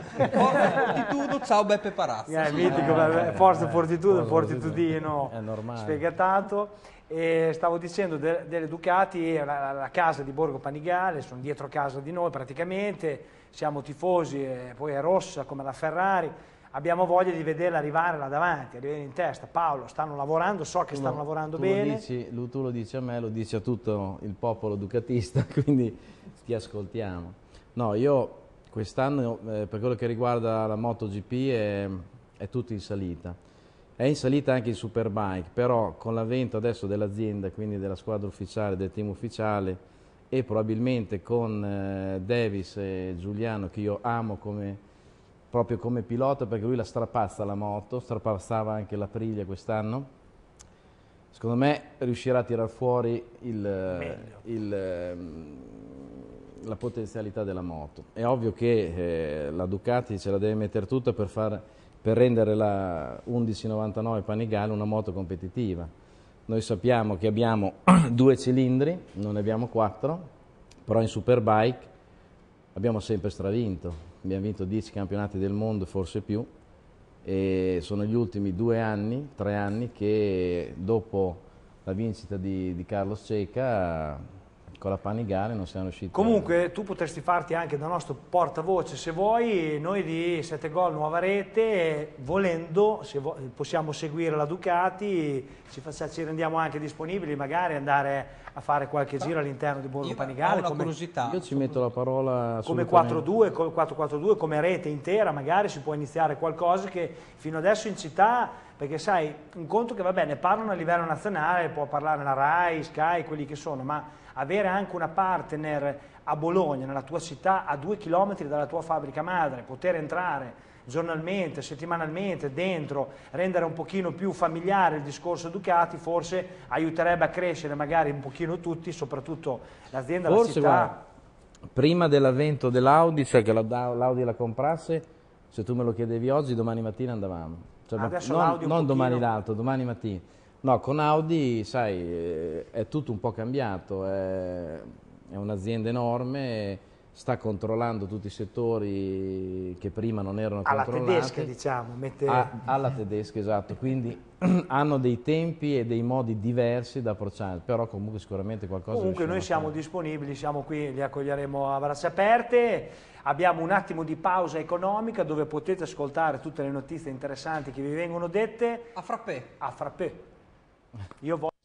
Fortitudo, ciao Beppe Parazzi. Mitico, Forza Fortitudo, Fortitudino sfegatato. E stavo dicendo delle Ducati, la casa di Borgo Panigale, sono dietro casa di noi praticamente, siamo tifosi, poi è rossa come la Ferrari, abbiamo voglia di vederla arrivare là davanti, arrivare in testa. Paolo, stanno lavorando, so che stanno lavorando bene. Tu lo dici a me, lo dici a tutto il popolo ducatista, quindi ti ascoltiamo. No, io quest'anno per quello che riguarda la MotoGP è tutto in salita. È in salita anche il Superbike, però con l'avvento adesso dell'azienda, quindi della squadra ufficiale, del team ufficiale, e probabilmente con Davis e Giuliano, che io amo proprio come pilota, perché lui la strapazza la moto, strapazzava anche l'Aprilia quest'anno, secondo me riuscirà a tirar fuori la potenzialità della moto. È ovvio che la Ducati ce la deve mettere tutta per rendere la 1199 Panigale una moto competitiva. Noi sappiamo che abbiamo 2 cilindri, non ne abbiamo 4, però in Superbike abbiamo sempre stravinto. Abbiamo vinto 10 campionati del mondo, forse più, e sono gli ultimi 2 anni, 3 anni che dopo la vincita di Carlos Ceca con la Panigale non siamo riusciti. Comunque tu potresti farti anche da nostro portavoce se vuoi, noi di 7 Gol Nuova Rete, volendo possiamo seguire la Ducati, ci rendiamo anche disponibili magari andare a fare qualche giro all'interno di Borgo Panigale. Ho una curiosità. Io ci metto la parola come 442, come rete intera, magari si può iniziare qualcosa che fino adesso in città, perché sai, un conto che va bene, parlano a livello nazionale, può parlare la RAI, Sky, quelli che sono, ma avere anche una partner a Bologna, nella tua città, a 2 chilometri dalla tua fabbrica madre, poter entrare giornalmente, settimanalmente, dentro, rendere un pochino più familiare il discorso Ducati, forse aiuterebbe a crescere magari un pochino tutti, soprattutto l'azienda, la città. Guarda, prima dell'avvento dell'Audi, cioè che l'Audi la comprasse, se tu me lo chiedevi oggi, domani mattina andavamo. Cioè, adesso non domani l'altro, domani mattina. No, con Audi, sai, è tutto un po' cambiato, è un'azienda enorme, sta controllando tutti i settori che prima non erano controllati. Alla tedesca, diciamo. Alla tedesca, esatto, quindi hanno dei tempi e dei modi diversi da approcciare, però comunque sicuramente qualcosa. Comunque noi siamo disponibili, siamo qui, li accoglieremo a braccia aperte. Abbiamo un attimo di pausa economica dove potete ascoltare tutte le notizie interessanti che vi vengono dette. A frappè. A frappè. Io voglio...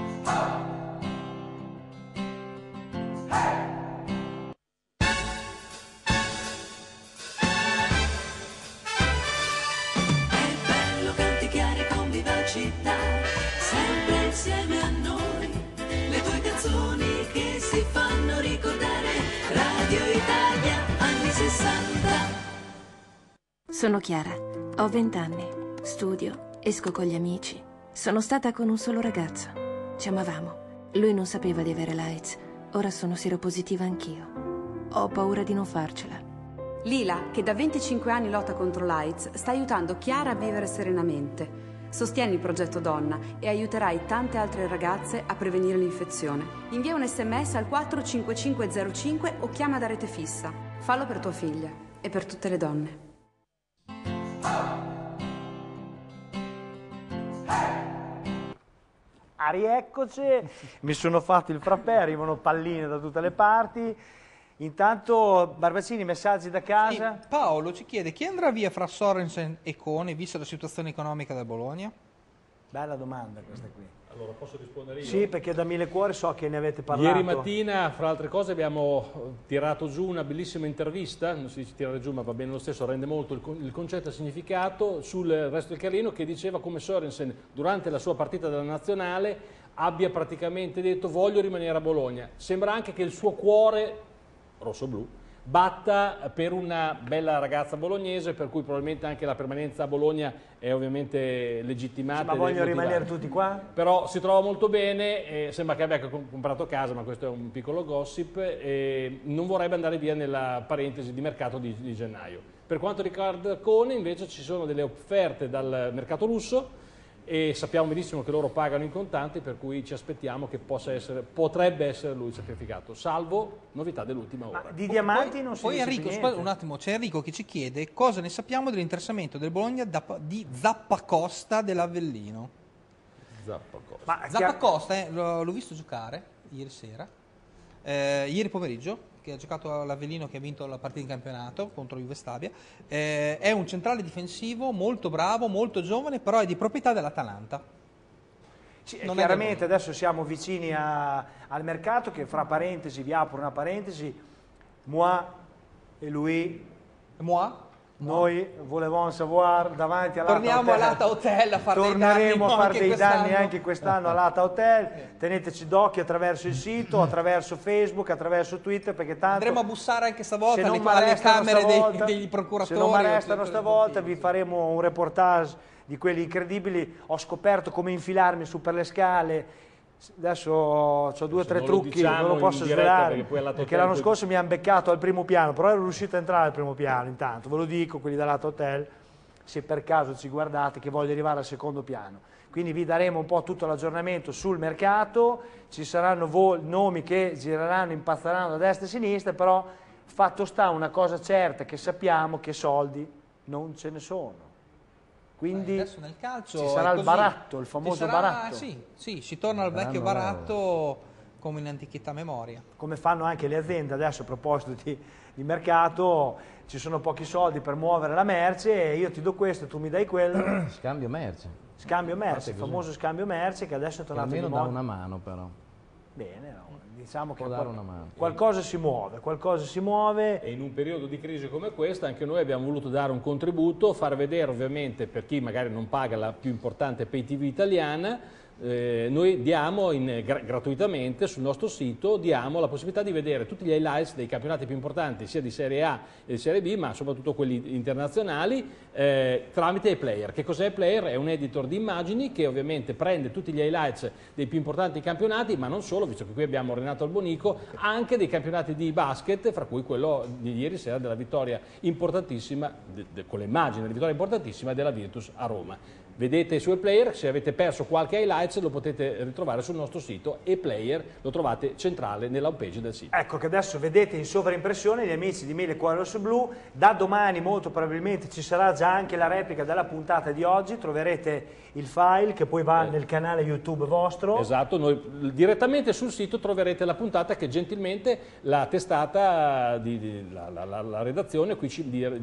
Sempre insieme a noi, le tue canzoni che si fanno ricordare, Radio Italia, anni 60. Sono Chiara, ho 20 anni, studio, esco con gli amici. Sono stata con un solo ragazzo, ci amavamo. Lui non sapeva di avere l'AIDS, ora sono seropositiva anch'io. Ho paura di non farcela. Lila, che da 25 anni lotta contro l'AIDS, sta aiutando Chiara a vivere serenamente. Sostieni il progetto Donna e aiuterai tante altre ragazze a prevenire l'infezione. Invia un SMS al 45505 o chiama da rete fissa. Fallo per tua figlia e per tutte le donne. Rieccoci, mi sono fatto il frappè, arrivano palline da tutte le parti. Intanto, Barbazzini, messaggi da casa? Sì, Paolo ci chiede chi andrà via fra Sorensen e Cone, vista la situazione economica del Bologna? Bella domanda questa qui. Allora, posso rispondere io? Sì, perché da Mille Cuori so che ne avete parlato. Ieri mattina, fra altre cose, abbiamo tirato giù una bellissima intervista, non si dice tirare giù ma va bene lo stesso, rende molto il concetto e il significato, sul Resto del Carlino, che diceva come Sorensen durante la sua partita della Nazionale abbia praticamente detto voglio rimanere a Bologna. Sembra anche che il suo cuore rosso-blu batta per una bella ragazza bolognese, per cui probabilmente anche la permanenza a Bologna è ovviamente legittimata. Sì, ma vogliono rimanere tutti qua? Però si trova molto bene, sembra che abbia comprato casa, ma questo è un piccolo gossip, e non vorrebbe andare via nella parentesi di mercato di gennaio. Per quanto riguarda Cone invece ci sono delle offerte dal mercato russo, e sappiamo benissimo che loro pagano in contanti, per cui ci aspettiamo che potrebbe essere lui sacrificato, salvo novità dell'ultima ora. Ma di Diamanti non si poi dice Enrico, niente. un attimo, c'è Enrico che ci chiede cosa ne sappiamo dell'interessamento del Bologna di Zappacosta dell'Avellino. Zappacosta, l'ho visto giocare ieri sera, ieri pomeriggio, che ha giocato all'Avellino, che ha vinto la partita in campionato contro Juve Stabia. È un centrale difensivo molto bravo, molto giovane, però è di proprietà dell'Atalanta. Sì, chiaramente adesso siamo vicini al mercato, che fra parentesi, vi apro una parentesi, moi e lui, noi volevamo savoir davanti all'Ata Hotel. Torniamo all'Ata Hotel a fare Torneremo a fare dei danni anche quest'anno all'Ata Hotel. Teneteci d'occhio attraverso il sito, attraverso Facebook, attraverso Twitter, perché tanto andremo a bussare anche stavolta alle camere degli procuratori. Se non mi arrestano stavolta vi faremo un reportage di quelli incredibili. Ho scoperto come infilarmi su per le scale. Adesso ho 2 o 3 trucchi, non lo posso svelare, perché l'anno scorso mi hanno beccato al primo piano, però ero riuscito a entrare al primo piano intanto, ve lo dico, quelli dell'Ata Hotel, se per caso ci guardate, che voglio arrivare al secondo piano. Quindi vi daremo un po' tutto l'aggiornamento sul mercato, ci saranno nomi che gireranno, impazzeranno da destra e sinistra, però fatto sta una cosa certa, che sappiamo che soldi non ce ne sono. Quindi adesso nel calcio ci sarà il baratto, il famoso baratto. Sì, si torna al vecchio baratto come in antichità memoria. Come fanno anche le aziende adesso, a proposito di mercato, ci sono pochi soldi per muovere la merce e io ti do questo, tu mi dai quello. Scambio merce. Scambio merce, il famoso scambio merce che adesso è tornato di moda. Almeno dà una mano però. Bene, no? Diciamo che qualcosa si muove. E in un periodo di crisi come questa anche noi abbiamo voluto dare un contributo, far vedere ovviamente per chi magari non paga la più importante pay TV italiana, noi diamo gratuitamente sul nostro sito la possibilità di vedere tutti gli highlights dei campionati più importanti sia di Serie A e di Serie B, ma soprattutto quelli internazionali, tramite i player. Che cos'è Player? È un editor di immagini che ovviamente prende tutti gli highlights dei più importanti campionati, ma non solo, visto che qui abbiamo Renato Albonico, anche dei campionati di basket, fra cui quello di ieri sera della vittoria importantissima, con le immagini della vittoria importantissima della Virtus a Roma. Vedete i suoi player, se avete perso qualche highlights lo potete ritrovare sul nostro sito e player lo trovate centrale nella home page del sito. Ecco che adesso vedete in sovraimpressione gli amici di Mille Cuori Rosso Blu, da domani molto probabilmente ci sarà già anche la replica della puntata di oggi, troverete il file che poi va nel canale YouTube vostro. Esatto, noi direttamente sul sito troverete la puntata che gentilmente la testata, la redazione qui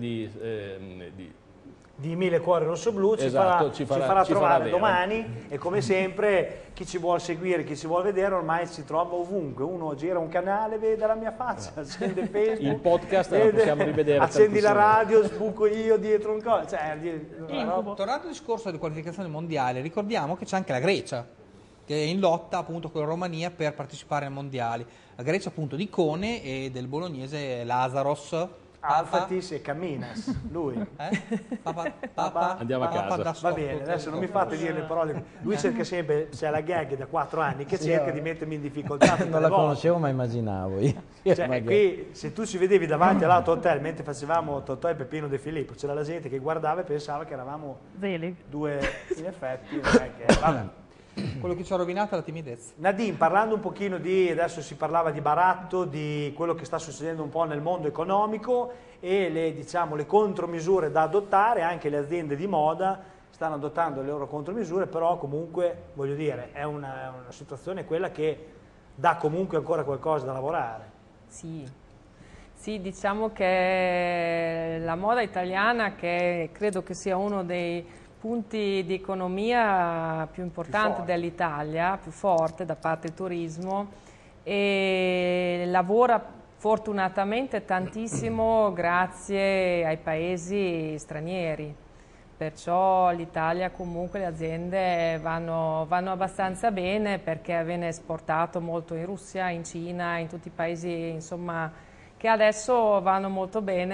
di Mille Cuori Rosso Blu ci farà trovare domani e come sempre chi ci vuole seguire, chi ci vuole vedere ormai si trova ovunque, uno gira un canale, vede la mia faccia, accende Facebook, il podcast lo possiamo rivedere, accendi la radio, sbuco io dietro un coso, Tornando al discorso di qualificazione mondiale, ricordiamo che c'è anche la Grecia che è in lotta appunto con la Romania per partecipare ai mondiali, la Grecia appunto di Cone e del bolognese Lazaros. Alzatis e Camminas, lui. Papà. Andiamo a casa. Va bene, adesso non mi fate dire le parole. Lui cerca sempre, c'è la gag da 4 anni che cerca di mettermi in difficoltà. Non la conoscevo ma immaginavo io. Cioè, qui se tu ci vedevi davanti all'auto hotel mentre facevamo Totò e Peppino De Filippo, c'era la gente che guardava e pensava che eravamo due, in effetti, non è che... Vabbè. Quello che ci ha rovinato è la timidezza. Nadine, parlando un pochino adesso si parlava di baratto, di quello che sta succedendo un po' nel mondo economico e le contromisure da adottare, anche le aziende di moda stanno adottando le loro contromisure, però comunque, voglio dire, è una situazione quella che dà comunque ancora qualcosa da lavorare. Sì, diciamo che la moda italiana, che credo che sia uno dei punti di economia più importanti dell'Italia, più forte da parte del turismo, e lavora fortunatamente tantissimo grazie ai paesi stranieri, perciò l'Italia comunque le aziende vanno abbastanza bene perché viene esportato molto in Russia, in Cina, in tutti i paesi insomma che adesso vanno molto bene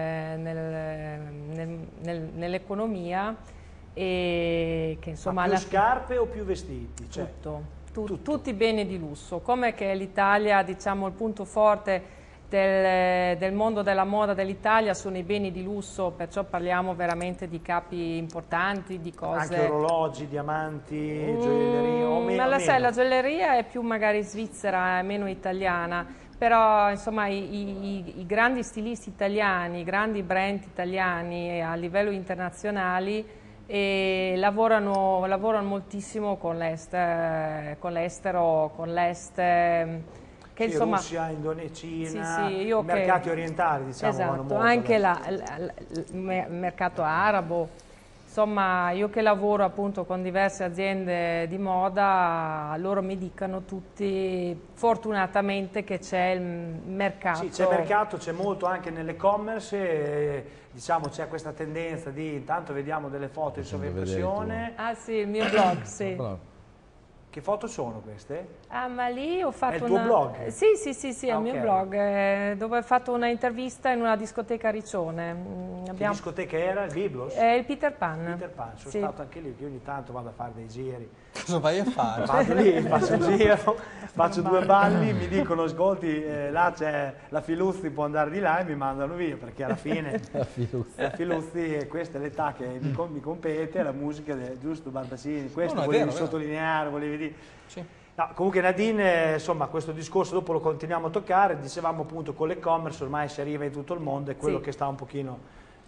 nell'economia. E che insomma più scarpe o più vestiti? Tutto. Tutti beni di lusso, come che l'Italia, diciamo, il punto forte del mondo della moda dell'Italia sono i beni di lusso, perciò parliamo veramente di capi importanti, di cose... Anche orologi, diamanti, gioielleria o meno? La gioielleria è più magari svizzera, è meno italiana, però insomma i grandi stilisti italiani, i grandi brand italiani a livello internazionale e lavorano moltissimo con l'estero, con l'est, che insomma Russia, Indonesia, i mercati orientali, diciamo, esatto, vanno molto anche il mercato arabo. Insomma, io che lavoro appunto con diverse aziende di moda, loro mi dicono tutti fortunatamente che c'è il mercato. Sì, c'è mercato, c'è molto anche nell'e-commerce, diciamo c'è questa tendenza di, intanto vediamo delle foto in sovraimpressione. Ah sì, il mio blog, sì. Che foto sono queste? Ah, ma lì ho fatto È il tuo blog? Sì, è il mio blog, dove ho fatto una intervista in una discoteca a Riccione. Che discoteca era? Il Biblos? Il Peter Pan. Peter Pan, sono stato anche lì, che ogni tanto vado a fare dei giri. Cosa vai a fare? Vado lì, faccio un giro, faccio 2 balli, mi dicono, ascolti, là c'è la Filuzzi, può andare di là e mi mandano via, perché alla fine la Filuzzi, questa è l'età che mi compete, la musica giusto Barbassini, questo volevi sottolineare, volevi dire. Sì. No, comunque Nadine, insomma, questo discorso dopo lo continuiamo a toccare, dicevamo appunto con l'e-commerce ormai si arriva in tutto il mondo, è quello che sta un pochino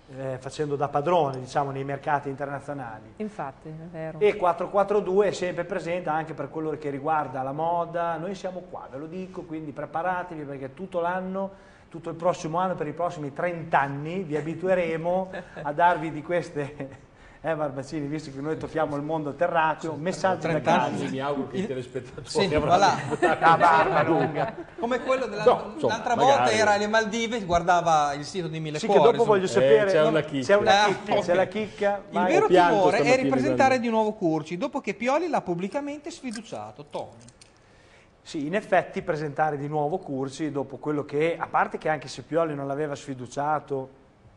facendo da padrone, diciamo, nei mercati internazionali. Infatti, è vero. E 442 è sempre presente anche per quello che riguarda la moda. Noi siamo qua, ve lo dico, quindi preparatevi, perché tutto l'anno, tutto il prossimo anno, per i prossimi 30 anni vi abitueremo a darvi di queste... Barbazzini, visto che noi tocchiamo il mondo terracqueo, messaggi da casa. Mi auguro che i telespettatori Sì, avranno voilà. la barba lunga. Come quello l'altra volta era alle Maldive, guardava il sito di Mille Sì, Cuori. che dopo voglio sapere, c'è una chicca. C'è la chicca. Il vero timore è ripresentare di nuovo Curci, dopo che Pioli l'ha pubblicamente sfiduciato. Tony. Sì, in effetti presentare di nuovo Curci dopo quello che, a parte che anche se Pioli non l'aveva sfiduciato,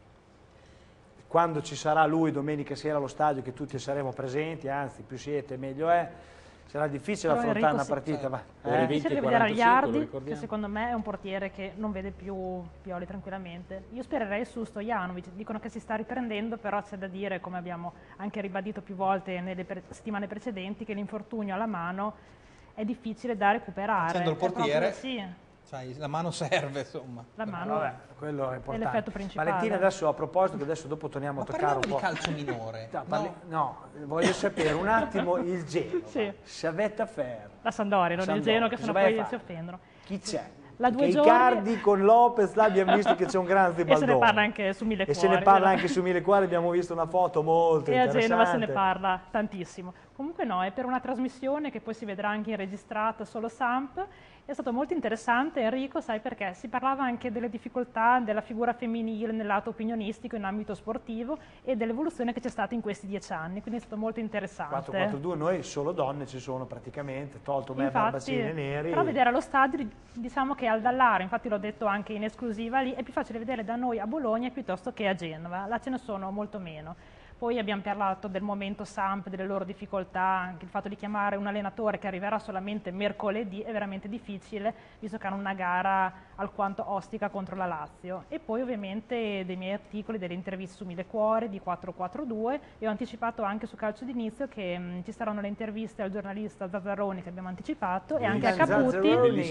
quando ci sarà lui domenica sera allo stadio, che tutti saremo presenti, anzi più siete meglio è, sarà difficile affrontare una partita. È difficile vedere Agliardi, che secondo me è un portiere che non vede più Pioli tranquillamente. Io spererei su Stojanovic, dicono che si sta riprendendo, però c'è da dire, come abbiamo anche ribadito più volte nelle settimane precedenti, che l'infortunio alla mano è difficile da recuperare. Facendo il portiere, sì. Cioè, la mano serve, insomma. La mano quello è importante. l'effetto principale. Valentina, adesso a proposito, che adesso dopo torniamo a toccare un po'. di calcio minore. No, voglio sapere un attimo il Genova. Sì. Savetta Fer. La Sampdoria, non il Genoa, che sennò poi si offendono. Chi c'è? La 2 giorni... Icardi con Lopez, là abbiamo visto che c'è un grande baldone. E se ne parla anche su Mille Cuori. E se ne parla anche su Mille Cuori, abbiamo visto una foto molto interessante. E a Genova se ne parla tantissimo. Comunque no, è per una trasmissione che poi si vedrà anche in registrata solo Samp. È stato molto interessante, Enrico, sai perché? Si parlava anche delle difficoltà della figura femminile nel lato opinionistico in ambito sportivo e dell'evoluzione che c'è stata in questi 10 anni, quindi è stato molto interessante. 4-4-2, noi solo donne ci sono praticamente, tolto me, Barbazzini e Neri. Però vedere allo stadio, diciamo che al Dallara, infatti l'ho detto anche in esclusiva lì, è più facile vedere da noi a Bologna piuttosto che a Genova, là ce ne sono molto meno. Poi abbiamo parlato del momento Samp, delle loro difficoltà, anche il fatto di chiamare un allenatore che arriverà solamente mercoledì è veramente difficile, visto che hanno una gara alquanto ostica contro la Lazio. E poi ovviamente dei miei articoli, delle interviste su Mille Cuori, di 442, e ho anticipato anche su Calcio d'Inizio che ci saranno le interviste al giornalista Zazzaroni che abbiamo anticipato, e anche a Caputi,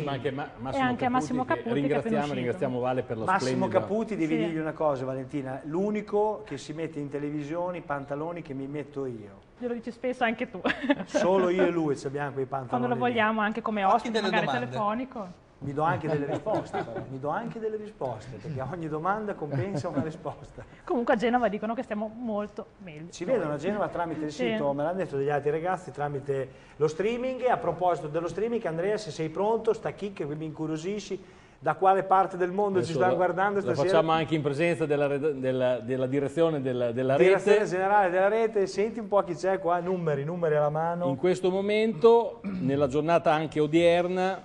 e anche a Massimo Caputi, ringraziamo Vale per lo Massimo splendido. Caputi, devi dirgli una cosa, Valentina, l'unico che si mette in televisione i pantaloni che mi metto io. Glielo dici spesso anche tu. Solo io e lui abbiamo quei pantaloni. Quando lo vogliamo anche come ospite, magari telefonico. Mi do anche delle risposte, però. Mi do anche delle risposte, perché ogni domanda compensa una risposta. Comunque a Genova dicono che stiamo molto meglio. Ci vedono a Genova tramite il sito, me l'hanno detto degli altri ragazzi, tramite lo streaming. E a proposito dello streaming, Andrea, se sei pronto, sta chicca che mi incuriosisci. Da quale parte del mondo ci stanno guardando stasera? Lo facciamo anche in presenza della direzione della rete. Direzione generale della rete, senti un po' chi c'è qua, numeri alla mano. In questo momento, nella giornata anche odierna,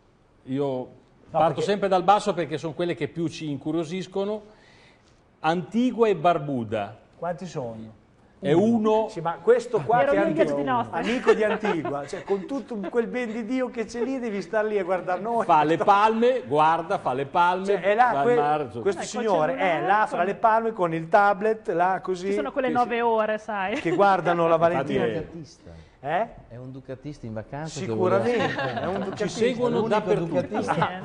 io parto sempre dal basso perché sono quelle che più ci incuriosiscono. Antigua e Barbuda. Quanti sono? È uno. Sì, ma questo qua che è amico di Antigua, cioè con tutto quel ben di Dio che c'è lì, devi star lì a guardare noi. Fa le palme, guarda, fa le palme. Cioè, è là, questo signore è là fra le palme con il tablet, là così. Ci sono quelle 9 ore, sai. Che guardano la Valentina. È un ducattista in vacanza. Sicuramente, è un ducattista. Ci seguono dappertutto.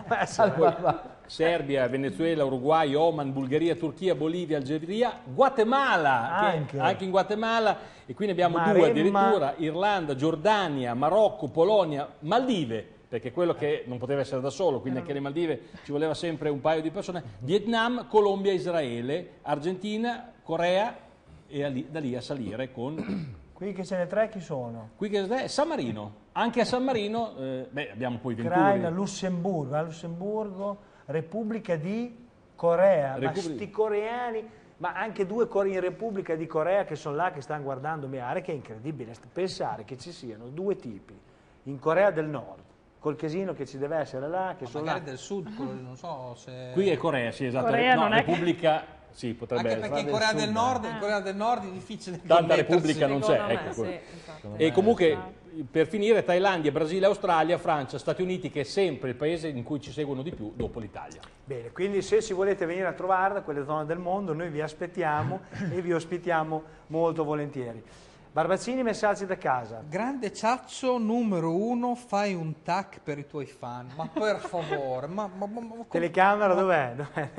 Serbia, Venezuela, Uruguay, Oman, Bulgaria, Turchia, Bolivia, Algeria, Guatemala, anche in Guatemala, e qui ne abbiamo due addirittura, Irlanda, Giordania, Marocco, Polonia, Maldive, perché quello che non poteva essere da solo, quindi anche le Maldive ci voleva sempre un paio di persone, Vietnam, Colombia, Israele, Argentina, Corea, e da lì a salire con... Qui che ce ne 3 chi sono? Qui che è San Marino, anche a San Marino abbiamo poi Venturi. Ucraina, Lussemburgo, Repubblica di Corea, ma sti coreani, ma anche 2 in Repubblica di Corea che sono là che stanno guardando Meare, che è incredibile pensare che ci siano 2 tipi in Corea del Nord, col casino che ci deve essere là, che sono magari là. del Sud, non so se... Qui è Corea, sì, esatto, Corea non è Repubblica... Sì, potrebbe anche perché in Corea del Nord è difficile tanta repubblica non c'è, ecco. Sì, esatto. E comunque per finire Thailandia, Brasile, Australia, Francia, Stati Uniti, che è sempre il paese in cui ci seguono di più dopo l'Italia. Bene, quindi se ci volete venire a trovare da quelle zone del mondo noi vi aspettiamo e vi ospitiamo molto volentieri. Barbazzini, messaggi da casa. Grande Ciaccio, numero 1, fai un tac per i tuoi fan. Ma per favore, telecamera dov'è?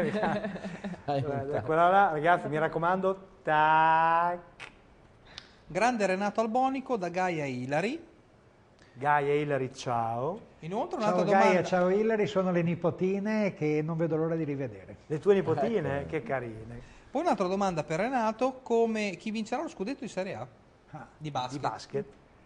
Dov'è? Quella là, ragazzi, mi raccomando, tac. Grande Renato Albonico da Gaia Ilari. Gaia Ilari, ciao. Inoltre ciao Gaia, ciao Ilari, sono le nipotine che non vedo l'ora di rivedere. Le tue nipotine? Che carine. Poi un'altra domanda per Renato, come chi vincerà lo scudetto di Serie A? Di basket.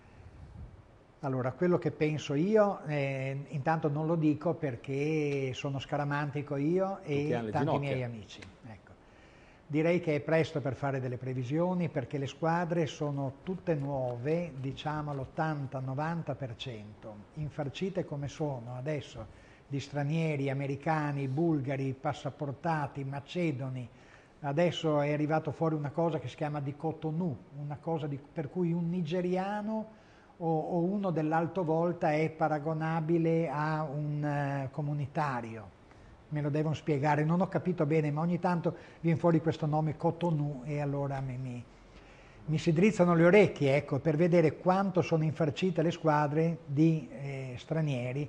Allora, quello che penso io, intanto non lo dico perché sono scaramantico io e tanti miei amici. Ecco. Direi che è presto per fare delle previsioni perché le squadre sono tutte nuove, diciamo l'80-90%, infarcite come sono adesso di stranieri, americani, bulgari, passaportati, macedoni. Adesso è arrivato fuori una cosa che si chiama di Cotonou, una cosa per cui un nigeriano o uno dell'Alto Volta è paragonabile a un comunitario. Me lo devono spiegare, non ho capito bene, ma ogni tanto viene fuori questo nome Cotonou e allora mi si drizzano le orecchie, ecco, per vedere quanto sono infarcite le squadre di stranieri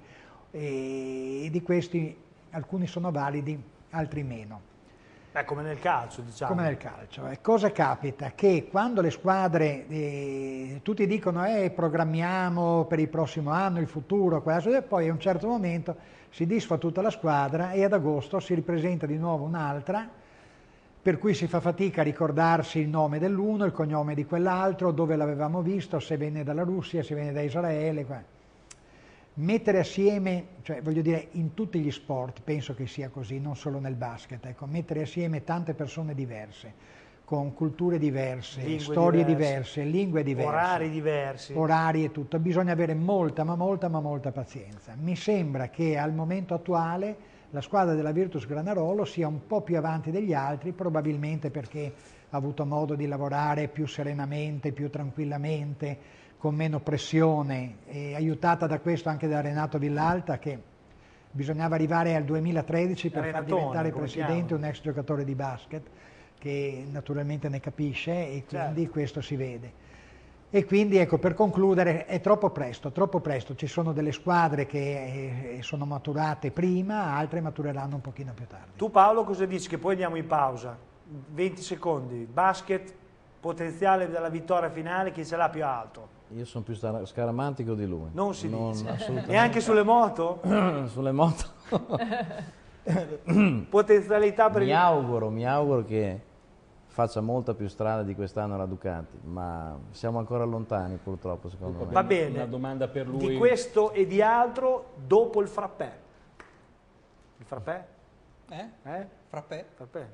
e di questi alcuni sono validi, altri meno. Come nel calcio, diciamo. Come nel calcio. Cosa capita? Che quando le squadre, tutti dicono programmiamo per il prossimo anno, il futuro, e poi a un certo momento si disfa tutta la squadra e ad agosto si ripresenta di nuovo un'altra, per cui si fa fatica a ricordarsi il nome dell'uno, il cognome di quell'altro, dove l'avevamo visto, se viene dalla Russia, se viene da Israele. Mettere assieme, cioè voglio dire in tutti gli sport, penso che sia così, non solo nel basket, ecco, mettere assieme tante persone diverse, con culture diverse, storie diverse, lingue diverse, orari e tutto, bisogna avere molta pazienza. Mi sembra che al momento attuale la squadra della Virtus Granarolo sia un po' più avanti degli altri, probabilmente perché ha avuto modo di lavorare più serenamente, più tranquillamente, con meno pressione, e aiutata da questo anche da Renato Villalta, che bisognava arrivare al 2013 per far diventare presidente un ex giocatore di basket, che naturalmente ne capisce e quindi questo si vede. E quindi ecco, per concludere, è troppo presto, ci sono delle squadre che sono maturate prima, altre matureranno un pochino più tardi. Tu Paolo cosa dici? Che poi andiamo in pausa, 20 secondi, basket, potenziale della vittoria finale, chi ce l'ha più alto? Io sono più scaramantico di lui. Non si dice. E anche sulle moto? Sulle moto. Potenzialità per mi auguro che faccia molta più strada di quest'anno la Ducati, ma siamo ancora lontani purtroppo, secondo me. Va bene. Una domanda per lui. Di questo e di altro dopo il frappè. Il frappè? Frappè? Frappè.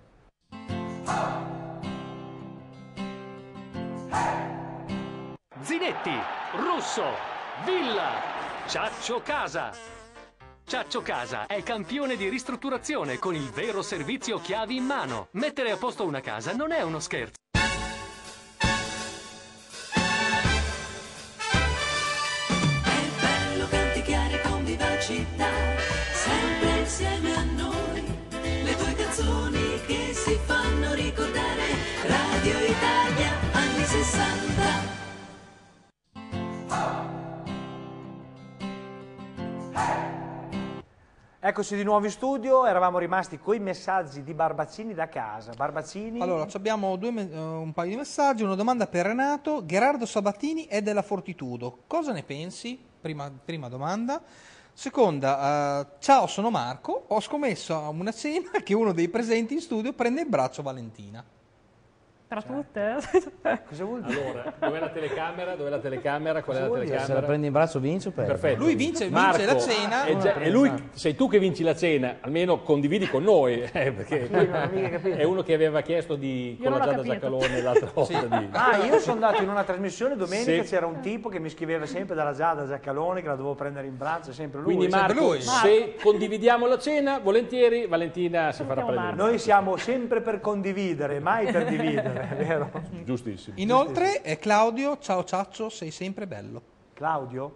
Zinetti, Russo, Villa, Ciaccio Casa. Ciaccio Casa è campione di ristrutturazione con il vero servizio chiavi in mano. Mettere a posto una casa non è uno scherzo. È bello canticchiare con vivacità, sempre insieme a noi. Le tue canzoni che si fanno ricordare, Radio Italia, anni 60. Eccoci di nuovo in studio, eravamo rimasti coi messaggi di Barbazzini da casa. Barbazzini? Allora, abbiamo un paio di messaggi, una domanda per Renato. Gerardo Sabatini è della Fortitudo, cosa ne pensi? Prima domanda. Seconda, ciao, sono Marco, ho scommesso a una cena che uno dei presenti in studio prende in braccio Valentina. Tra tutte? Cosa vuol dire? Allora, dov'è la telecamera? Qual è la telecamera? Se la prendi in braccio vince o perdi? Perfetto. Lui vince Marco, la cena. E lui, sei tu che vinci la cena, almeno condividi con noi, perché è uno che aveva chiesto con la Giada Giacalone l'altra volta. Io sono andato in una trasmissione domenica, c'era un tipo che mi scriveva sempre dalla Giada Giacalone, che la dovevo prendere in braccio, sempre lui. Quindi Marco, se condividiamo la cena, volentieri Valentina si farà prendere. Noi siamo sempre per condividere, mai per dividere, vero? Giustissimo. Inoltre è Claudio, ciao Ciaccio, sei sempre bello. Claudio?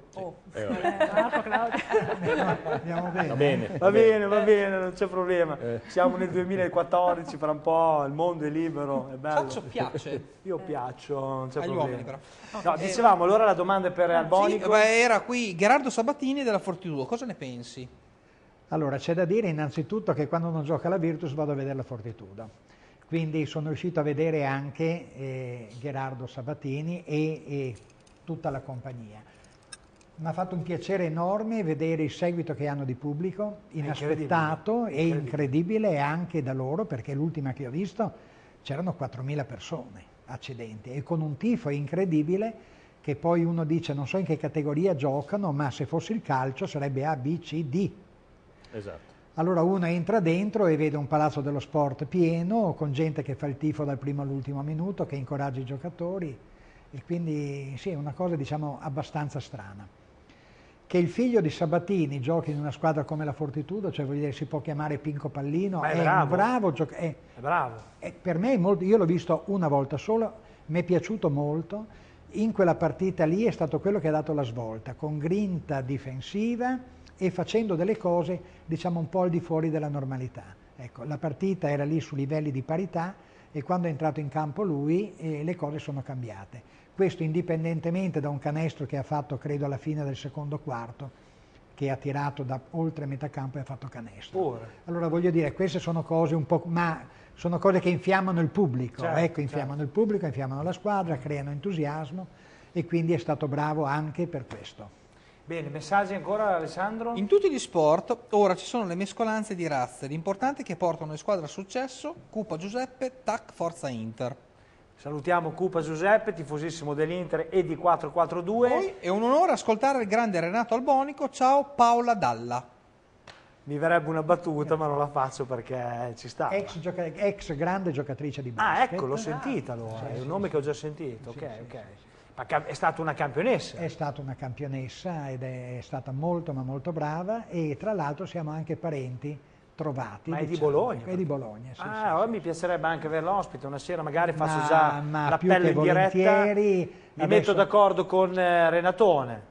Va bene, non c'è problema. Siamo nel 2014, fra un po' il mondo è libero, è bello. Ciaccio piace? Io piaccio, non c'è agli problema. uomini però. No, dicevamo, allora la domanda è per Albonico. Sì, era qui Gherardo Sabatini della Fortitudo, cosa ne pensi? Allora, c'è da dire innanzitutto che quando non gioca la Virtus vado a vedere la Fortitudo. Quindi sono riuscito a vedere anche Gherardo Sabatini e tutta la compagnia. Mi ha fatto un piacere enorme vedere il seguito che hanno di pubblico, inaspettato e incredibile anche da loro, perché l'ultima che ho visto c'erano 4.000 persone, accidenti, e con un tifo incredibile che poi uno dice non so in che categoria giocano, ma se fosse il calcio sarebbe A, B, C, D. Esatto. Allora uno entra dentro e vede un palazzo dello sport pieno, con gente che fa il tifo dal primo all'ultimo minuto, che incoraggia i giocatori, e quindi sì, è una cosa diciamo abbastanza strana. Che il figlio di Sabatini giochi in una squadra come la Fortitudo, cioè voglio dire si può chiamare Pinco Pallino, è bravo. Un bravo giocatore. È bravo. Per me è molto, io l'ho visto una volta solo, mi è piaciuto molto, in quella partita lì è stato quello che ha dato la svolta, con grinta difensiva e facendo delle cose diciamo un po' al di fuori della normalità. Ecco, la partita era lì su livelli di parità e quando è entrato in campo lui le cose sono cambiate. Questo indipendentemente da un canestro che ha fatto credo alla fine del secondo quarto, che ha tirato da oltre metà campo e ha fatto canestro. Allora voglio dire, queste sono cose un po', ma sono cose che infiammano il pubblico, certo, infiammano il pubblico, infiammano la squadra, creano entusiasmo e quindi è stato bravo anche per questo. Bene, messaggi ancora Alessandro? In tutti gli sport ora ci sono le mescolanze di razze, l'importante è che portano le squadre a successo, Cupa Giuseppe, tac, forza Inter. Salutiamo Cupa Giuseppe, tifosissimo dell'Inter e di 442. Poi è un onore ascoltare il grande Renato Albonico, ciao Paola Dalla. Mi verrebbe una battuta ma non la faccio perché ci sta. Ex grande giocatrice di basket. Ah ecco, l'ho sentita allora, è un nome che ho già sentito, ok. Ma è stata una campionessa? È stata una campionessa ed è stata molto ma molto brava e tra l'altro siamo anche parenti trovati. Ma è di Bologna? È di Bologna, sì. Allora mi piacerebbe anche averla ospite, una sera magari faccio già l'appello in diretta, mi metto d'accordo con Renatone.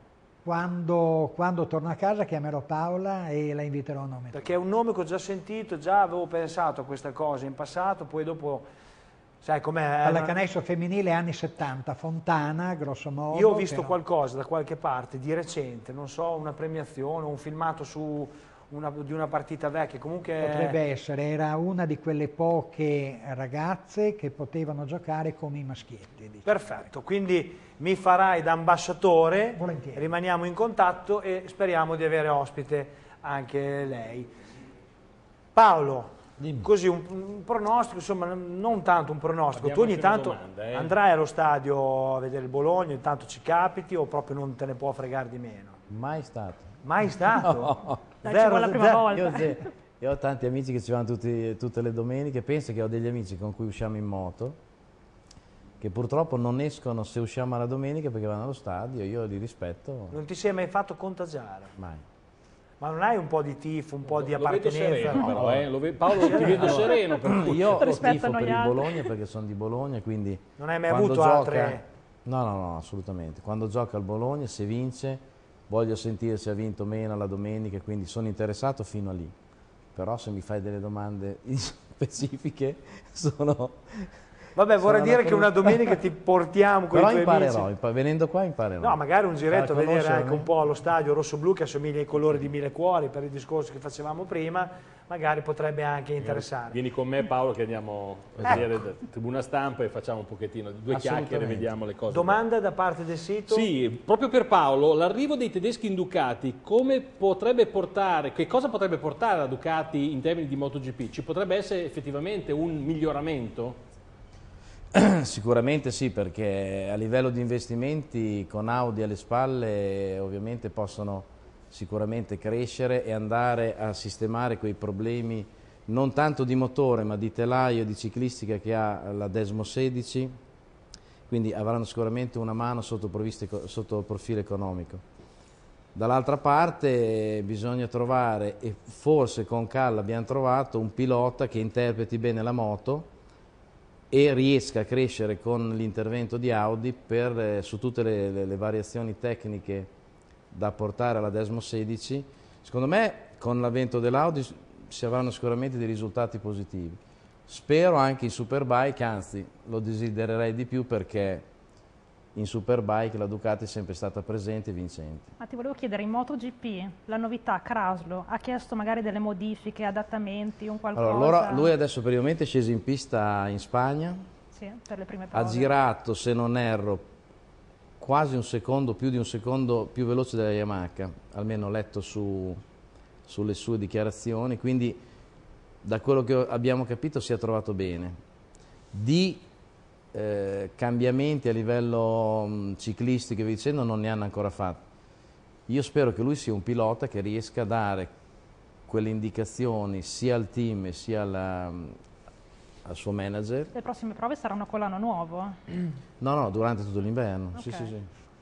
Quando torno a casa chiamerò Paola e la inviterò a nome. Perché è un nome che ho già sentito, già avevo pensato a questa cosa in passato, poi dopo... Sai com'è? Pallacanestro femminile anni 70, Fontana, grosso modo. Io ho visto qualcosa da qualche parte di recente, non so, una premiazione, un filmato di una partita vecchia, comunque... Potrebbe essere, era una di quelle poche ragazze che potevano giocare come i maschietti. Diciamo. Perfetto, quindi mi farai da ambasciatore, volentieri. Rimaniamo in contatto e speriamo di avere ospite anche lei. Paolo. Così un pronostico, insomma non tanto un pronostico, tu ogni tanto andrai allo stadio a vedere il Bologna, intanto ci capiti o proprio non te ne può fregare di meno? Mai stato. Mai stato? No. Dai, ci vuole la prima volta. Io ho tanti amici che ci vanno tutte le domeniche, penso che ho degli amici con cui usciamo in moto, che purtroppo non escono se usciamo alla domenica perché vanno allo stadio, io li rispetto. Non ti sei mai fatto contagiare? Mai. Ma non hai un po' di tifo, un po' di appartenenza? Sereno, però, Paolo ti vedo sereno. Io ho tifo per il Bologna perché sono di Bologna, quindi... Non hai mai avuto altre... No, assolutamente. Quando gioca al Bologna, se vince, voglio sentire se ha vinto o meno la domenica, quindi sono interessato fino a lì. Però se mi fai delle domande specifiche, sono... Vabbè, vorrei dire che una domenica ti portiamo con i tuoi amici. Venendo qua imparerò. No, magari un giretto a vedere anche un po' lo stadio rosso-blu che assomiglia ai colori di Mille Cuori per il discorso che facevamo prima, magari potrebbe anche interessare. Vieni con me Paolo che andiamo a vedere Tribuna Stampa e facciamo un pochettino, due chiacchiere e vediamo le cose. Domanda da parte del sito? Sì, proprio per Paolo, l'arrivo dei tedeschi in Ducati, come potrebbe portare, che cosa potrebbe portare la Ducati in termini di MotoGP? Ci potrebbe essere effettivamente un miglioramento? Sicuramente sì, perché a livello di investimenti con Audi alle spalle ovviamente possono sicuramente crescere e andare a sistemare quei problemi non tanto di motore ma di telaio e di ciclistica che ha la Desmo 16, quindi avranno sicuramente una mano sotto profilo economico. Dall'altra parte bisogna trovare, e forse con Cal abbiamo trovato, un pilota che interpreti bene la moto e riesca a crescere con l'intervento di Audi su tutte le variazioni tecniche da portare alla Desmo 16. Secondo me con l'avvento dell'Audi si avranno sicuramente dei risultati positivi. Spero anche in Superbike, anzi lo desidererei di più perché in Superbike la Ducati è sempre stata presente e vincente. Ma ti volevo chiedere, in MotoGP, la novità, Kraslo, ha chiesto magari delle modifiche, adattamenti, un qualcosa? Allora, lui adesso per il momento è sceso in pista in Spagna, sì, per le prime prove. Ha girato, se non erro, quasi un secondo, più di un secondo più veloce della Yamaha, almeno ho letto sulle sue dichiarazioni, quindi da quello che abbiamo capito si è trovato bene. Di cambiamenti a livello ciclistico e via dicendo non ne hanno ancora fatto. Io spero che lui sia un pilota che riesca a dare quelle indicazioni sia al team sia al suo manager. Le prossime prove saranno con l'anno nuovo? No, durante tutto l'inverno. Okay. Sì.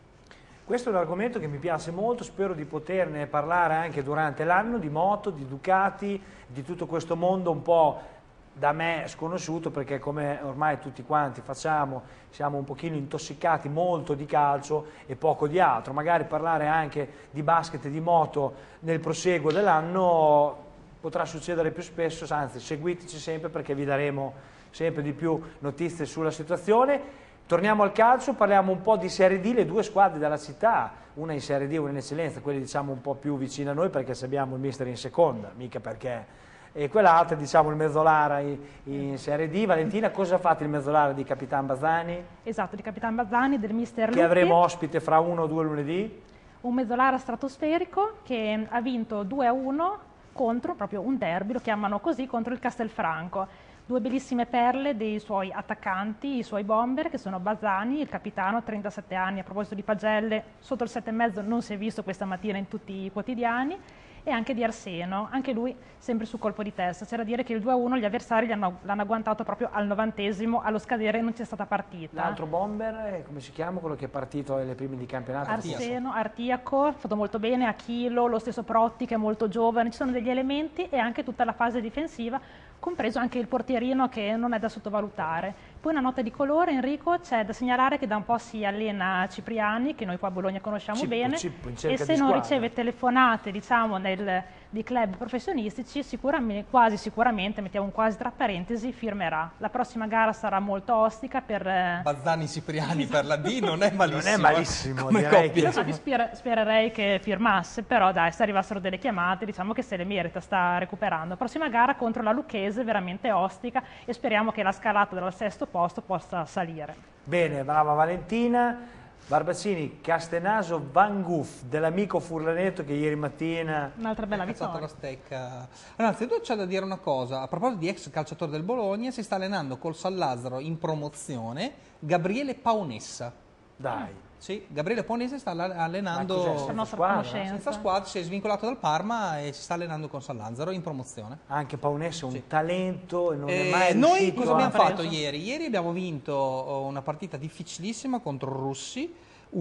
Questo è un argomento che mi piace molto, spero di poterne parlare anche durante l'anno, di moto, di Ducati, di tutto questo mondo un po' da me sconosciuto, perché come ormai tutti quanti facciamo, siamo un pochino intossicati molto di calcio e poco di altro. Magari parlare anche di basket e di moto nel proseguo dell'anno potrà succedere più spesso, anzi seguiteci sempre perché vi daremo sempre di più notizie sulla situazione. Torniamo al calcio, parliamo un po' di Serie D, le due squadre della città, una in Serie D e una in eccellenza, quelle diciamo un po' più vicine a noi perché abbiamo il mister in seconda, mica perché... E quell'altra, diciamo, il Mezzolara in Serie D. Valentina, cosa ha fatto il Mezzolara di Capitan Bazzani? Esatto, di Capitan Bazzani, del mister Lutti. Che avremo ospite fra 1 o 2 lunedì. Un Mezzolara stratosferico che ha vinto 2-1 contro, proprio un derby, lo chiamano così, contro il Castelfranco. Due bellissime perle dei suoi attaccanti, i suoi bomber, che sono Bazzani, il capitano, 37 anni, a proposito di pagelle, sotto il 7,5 non si è visto questa mattina in tutti i quotidiani, e anche di Arseno, anche lui sempre su colpo di testa. C'è da dire che il 2-1 gli avversari l'hanno agguantato proprio al 90esimo, allo scadere non c'è stata partita. L'altro bomber, come si chiama, quello che è partito alle prime di campionato? Arseno, Artiaco, ha fatto molto bene, Achillo, lo stesso Protti che è molto giovane, ci sono degli elementi e anche tutta la fase difensiva, compreso anche il portierino che non è da sottovalutare. Poi una nota di colore, Enrico, c'è da segnalare che da un po' si allena Cipriani, che noi qua a Bologna conosciamo bene, e se non riceve telefonate, diciamo, di club professionistici, quasi sicuramente, mettiamo un quasi tra parentesi, firmerà. La prossima gara sarà molto ostica per... Bazzani Cipriani per la D non è malissimo. Non è malissimo, come direi. Spererei che firmasse, però dai, se arrivassero delle chiamate, diciamo che se le merita, sta recuperando. Prossima gara contro la Lucchese, veramente ostica, e speriamo che la scalata dal 6° posto possa salire. Bene, brava Valentina. Barbaccini, Castenaso, Van Gogh dell'amico Furlanetto che ieri mattina... Un'altra bella vittoria. La stecca. Allora, anzitutto c'è da dire una cosa, a proposito di ex calciatore del Bologna, si sta allenando col San Lazzaro in promozione Gabriele Paonessa. Dai. Sì, Gabriele Paonessa sta allenando la nostra conoscenza. Senza squadra, si è svincolato dal Parma e si sta allenando con San Lazzaro in promozione. Anche Paonessa è un talento e non è mai riuscito. Noi cosa abbiamo fatto ieri? Ieri abbiamo vinto una partita difficilissima contro Russi,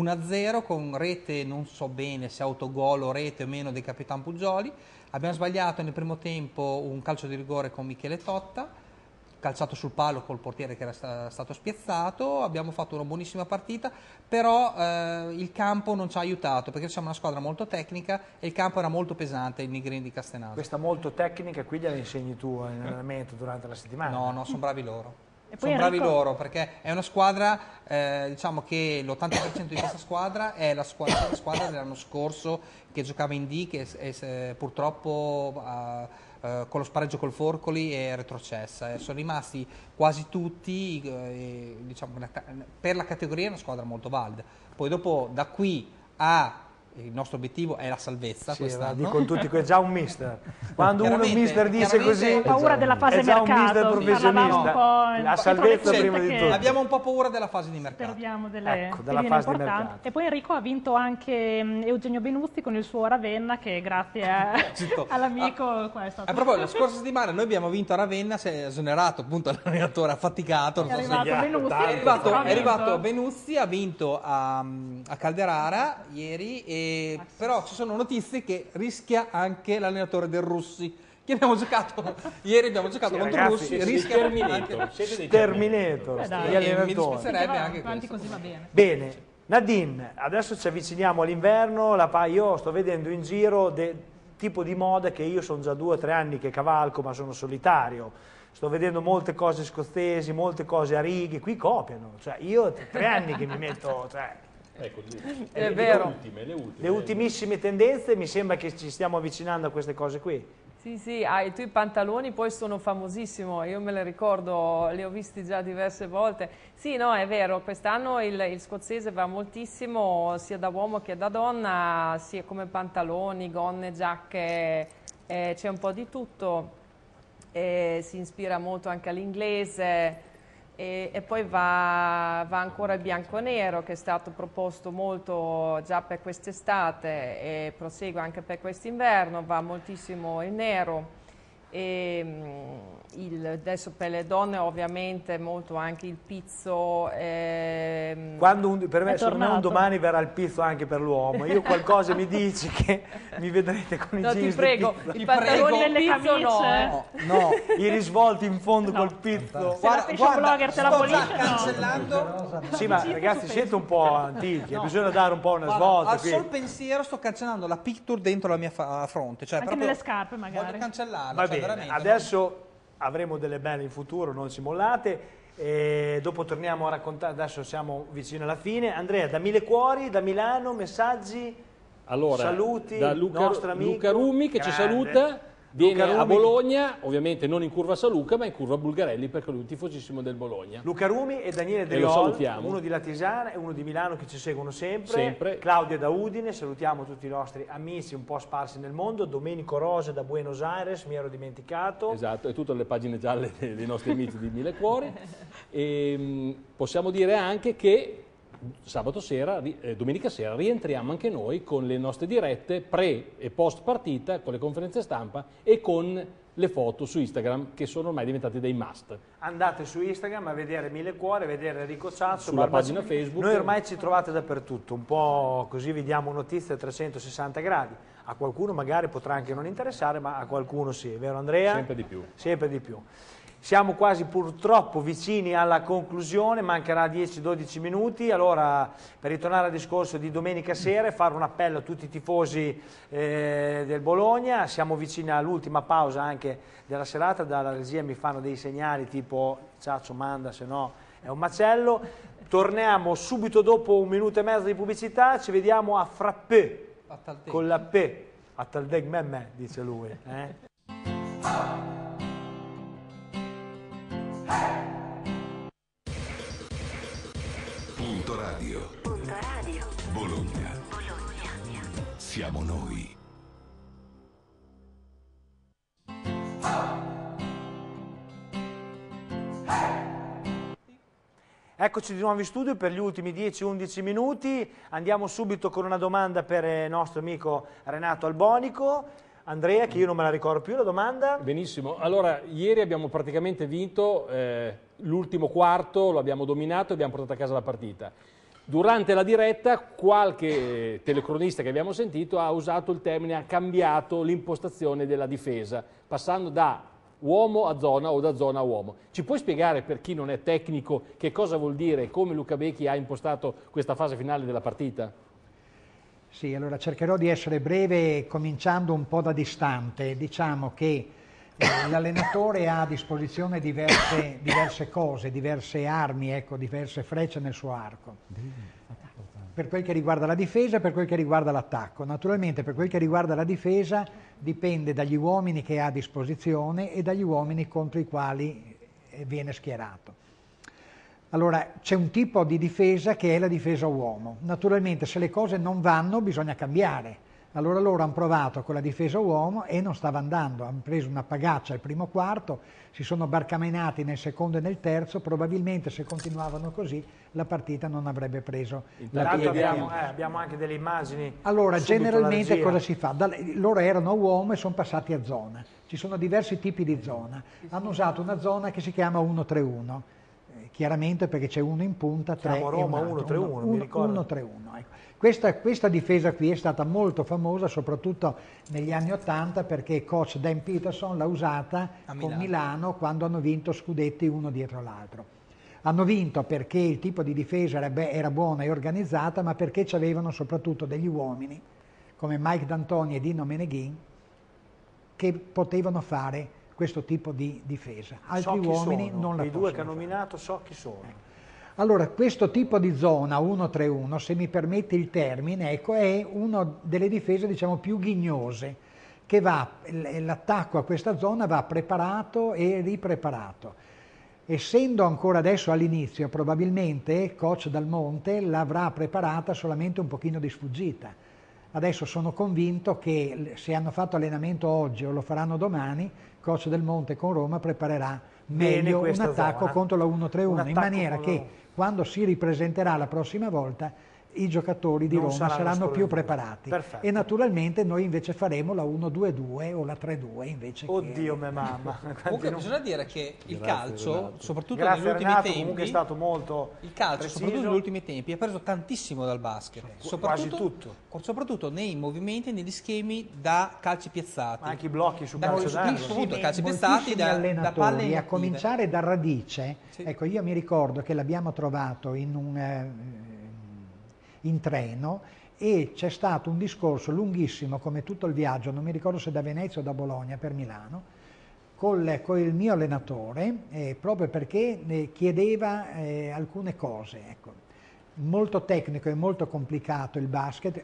1-0 con rete, non so bene se autogol o rete o meno dei Capitan Puggioli. Abbiamo sbagliato nel primo tempo un calcio di rigore con Michele Totta, calciato sul palo col portiere che era stato spiazzato. Abbiamo fatto una buonissima partita, però il campo non ci ha aiutato perché siamo una squadra molto tecnica e il campo era molto pesante, il Nigrini di Castenaso. Questa molto tecnica qui gliela insegni tu in allenamento durante la settimana? No, sono bravi loro. Sono bravi loro perché è una squadra, diciamo che l'80% di questa squadra è la squadra dell'anno scorso che giocava in D, che purtroppo con lo spareggio col Forcoli è retrocessa. Sono rimasti quasi tutti, diciamo, per la categoria è una squadra molto valida. Poi dopo da qui a... Il nostro obiettivo è la salvezza quest'anno. Dicono tutti che è già un mister. Quando uno mister dice così, ho paura della fase è già mercato. Un mister professionista. La salvezza prima di tutto. Abbiamo un po' paura della fase di mercato. Perdiamo della fase di mercato. E poi Enrico ha vinto anche Eugenio Benuzzi con il suo Ravenna, che grazie all'amico qua è stato. A proposito, la scorsa settimana noi abbiamo vinto a Ravenna, si è esonerato appunto l'allenatore affaticato. È arrivato Benuzzi, ha vinto a Calderara ieri. Però ci sono notizie che rischia anche l'allenatore del Russi, Ieri abbiamo giocato contro i russi, Terminator, gli allenatori. Anche così va bene. Bene, Nadine, adesso ci avviciniamo all'inverno, io sto vedendo in giro tipo di moda che io sono già 2 o 3 anni che cavalco, ma sono solitario. Sto vedendo molte cose scozzesi, molte cose a righe, qui copiano, cioè io 3 anni che mi metto, Ecco, è vero. Le ultimissime tendenze, mi sembra che ci stiamo avvicinando a queste cose qui. Sì, i tuoi pantaloni poi sono famosissimi, io me li ricordo, li ho visti già diverse volte. Sì, no, è vero, quest'anno il scozzese va moltissimo, sia da uomo che da donna, sia come pantaloni, gonne, giacche, c'è un po' di tutto, si ispira molto anche all'inglese. E poi va ancora il bianco-nero, che è stato proposto molto già per quest'estate e prosegue anche per quest'inverno, va moltissimo il nero. E adesso per le donne ovviamente molto anche il pizzo. Per me, secondo me un domani verrà il pizzo anche per l'uomo. Io qualcosa mi dici che mi vedrete con i jeans. Ti prego, i pantaloni del pizzo no, i risvolti in fondo col pizzo. Se la fashion blogger te la abolisce, cancellando. Sì, ma ragazzi siete un po' antichi, bisogna dare un po' una svolta. Al sol pensiero sto cancellando la picture dentro la mia fronte, cioè anche nelle scarpe magari. Voglio cancellarla. Va bene, adesso avremo delle belle in futuro, non ci mollate. E dopo torniamo a raccontare, adesso siamo vicino alla fine. Andrea, da Mille Cuori, da Milano, messaggi, saluti, da nostro amico Luca Rumi che ci saluta. Viene a Bologna, ovviamente non in curva San Luca, ma in curva Bulgarelli, perché lui è un tifosissimo del Bologna. Luca Rumi e Daniele De Leol, uno di Latisana e uno di Milano che ci seguono sempre. Claudia da Udine, salutiamo tutti i nostri amici un po' sparsi nel mondo. Domenico Rose da Buenos Aires, mi ero dimenticato. Esatto, e tutte le pagine gialle dei nostri amici di Mille Cuori. E possiamo dire anche che domenica sera rientriamo anche noi con le nostre dirette pre e post partita, con le conferenze stampa e con le foto su Instagram che sono ormai diventate dei must. Andate su Instagram a vedere Mille Cuori, a vedere Enrico Ciazzo, sulla pagina Facebook. Noi ormai ci trovate dappertutto, un po' così vi diamo notizie a 360 gradi. A qualcuno magari potrà anche non interessare, ma a qualcuno sì, vero Andrea? Sempre di più. Sempre di più. Siamo quasi purtroppo vicini alla conclusione, mancherà 10-12 minuti, allora per ritornare al discorso di domenica sera e fare un appello a tutti i tifosi del Bologna, siamo vicini all'ultima pausa anche della serata, dalla regia mi fanno dei segnali tipo Ciaccio manda, se no è un macello, torniamo subito dopo 1 minuto e mezzo di pubblicità, ci vediamo a Frappé, con la P, a Taldeg Memme, dice lui. Punto radio. Bologna. Siamo noi. Eccoci di nuovo in studio per gli ultimi 10-11 minuti. Andiamo subito con una domanda per il nostro amico Renato Albonico. Andrea, che io non me la ricordo più, la domanda? Benissimo, allora ieri abbiamo praticamente vinto l'ultimo quarto, lo abbiamo dominato e abbiamo portato a casa la partita. Durante la diretta qualche telecronista che abbiamo sentito ha usato il termine, ha cambiato l'impostazione della difesa, passando da uomo a zona o da zona a uomo. Ci puoi spiegare, per chi non è tecnico, che cosa vuol dire e come Luca Becchi ha impostato questa fase finale della partita? Sì, allora cercherò di essere breve cominciando un po' da distante. Diciamo che l'allenatore ha a disposizione diverse cose, diverse armi, ecco, diverse frecce nel suo arco. Per quel che riguarda la difesa e per quel che riguarda l'attacco. Naturalmente per quel che riguarda la difesa dipende dagli uomini che ha a disposizione e dagli uomini contro i quali viene schierato. Allora, c'è un tipo di difesa che è la difesa uomo. Naturalmente se le cose non vanno bisogna cambiare. Allora loro hanno provato con la difesa uomo e non stava andando. Hanno preso una pagaccia al primo quarto, si sono barcamenati nel secondo e nel terzo, probabilmente se continuavano così la partita non avrebbe preso la piega. Abbiamo anche delle immagini. Allora, generalmente cosa si fa? Loro erano uomo e sono passati a zona. Ci sono diversi tipi di zona. Hanno usato una zona che si chiama 1-3-1. Chiaramente perché c'è uno in punta, 3 Siamo a Roma, e un altro. 1-3-1, mi ricordo. 1-3-1, ecco. Questa difesa qui è stata molto famosa soprattutto negli anni '80 perché coach Dan Peterson l'ha usata con Milano quando hanno vinto scudetti uno dietro l'altro. Hanno vinto perché il tipo di difesa era buona e organizzata, ma perché c'avevano soprattutto degli uomini come Mike D'Antoni e Dino Meneghin che potevano fare questo tipo di difesa. Altri uomini non la possono. I due che ha nominato so chi sono. Allora, questo tipo di zona 1-3-1, se mi permette il termine, ecco, è una delle difese diciamo più ghignose, che l'attacco a questa zona va preparato e ripreparato. Essendo ancora adesso all'inizio, probabilmente coach Dal Monte l'avrà preparata solamente un pochino di sfuggita. Adesso sono convinto che se hanno fatto allenamento oggi o lo faranno domani, coach Del Monte con Roma preparerà meglio un attacco contro la 1-3-1, in maniera che quando si ripresenterà la prossima volta i giocatori di Roma saranno più preparati. Perfetto. E naturalmente noi invece faremo la 1-2-2 o la 3-2 invece. Oddio me mamma. Comunque bisogna dire che il calcio, soprattutto negli ultimi tempi, comunque è stato molto il calcio, preciso. soprattutto negli ultimi tempi, ha preso tantissimo dal basket, quasi tutto. Soprattutto nei movimenti e negli schemi da calci piazzati. Ma anche i blocchi su calcio d'angolo. Calci piazzati da palle a cominciare da Radice. Sì. Ecco, io mi ricordo che l'abbiamo trovato in treno e c'è stato un discorso lunghissimo come tutto il viaggio, non mi ricordo se da Venezia o da Bologna per Milano, con il mio allenatore, proprio perché chiedeva alcune cose. Ecco. Molto tecnico e molto complicato il basket,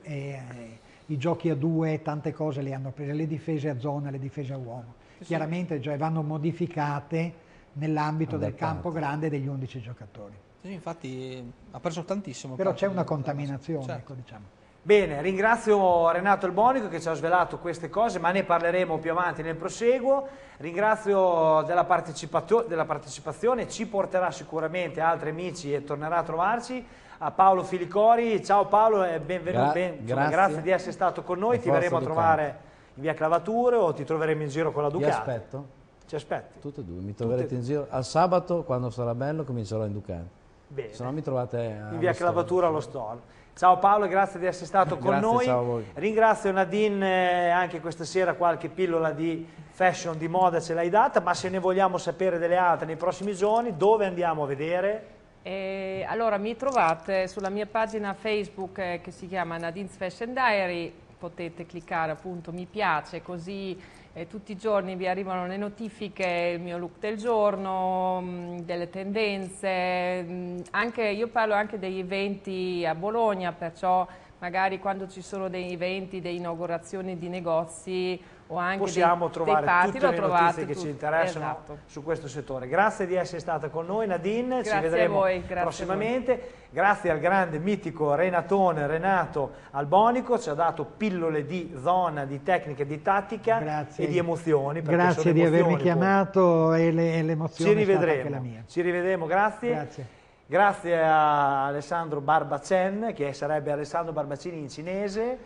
i giochi a due, tante cose le hanno prese, le difese a zona, le difese a uomo. Sì. Chiaramente vanno modificate nell'ambito del campo grande degli 11 giocatori. Sì, infatti ha preso tantissimo. Però c'è una contaminazione, certo. Ecco, diciamo. Bene, ringrazio Renato Albonico che ci ha svelato queste cose, ma ne parleremo più avanti nel proseguo. Ringrazio della partecipazione, ci porterà sicuramente altri amici e tornerà a trovarci. A Paolo Filicori, ciao Paolo e benvenuto. Grazie di essere stato con noi, ti verremo a trovare in via Clavature o ti troveremo in giro con la Ducati. Ti aspetto. Ci aspetti? Tutte e due, mi troverete in giro. Al sabato, quando sarà bello, comincerò in Ducati. Bene. Se no mi trovate in via Clavatura allo Stolo. Ciao Paolo, grazie di essere stato con noi. Ciao a voi. Ringrazio Nadine, anche questa sera qualche pillola di fashion, di moda ce l'hai data, ma se ne vogliamo sapere delle altre nei prossimi giorni, dove andiamo a vedere? Allora mi trovate sulla mia pagina Facebook che si chiama Nadine's Fashion Diary, potete cliccare appunto mi piace, così tutti i giorni vi arrivano le notifiche, il mio look del giorno, delle tendenze, io parlo anche degli eventi a Bologna, perciò magari quando ci sono dei eventi, delle inaugurazioni di negozi o anche possiamo trovare party, tutte le notizie che ci interessano su questo settore. Grazie di essere stata con noi Nadine, ci vedremo prossimamente. Grazie al grande mitico Renato Albonico, ci ha dato pillole di zona, di tecnica, di tattica e di emozioni. Grazie di avermi chiamato e l'emozione è stata anche la mia. Ci rivedremo, grazie. Grazie a Alessandro Barbacen, che sarebbe Alessandro Barbacini in cinese.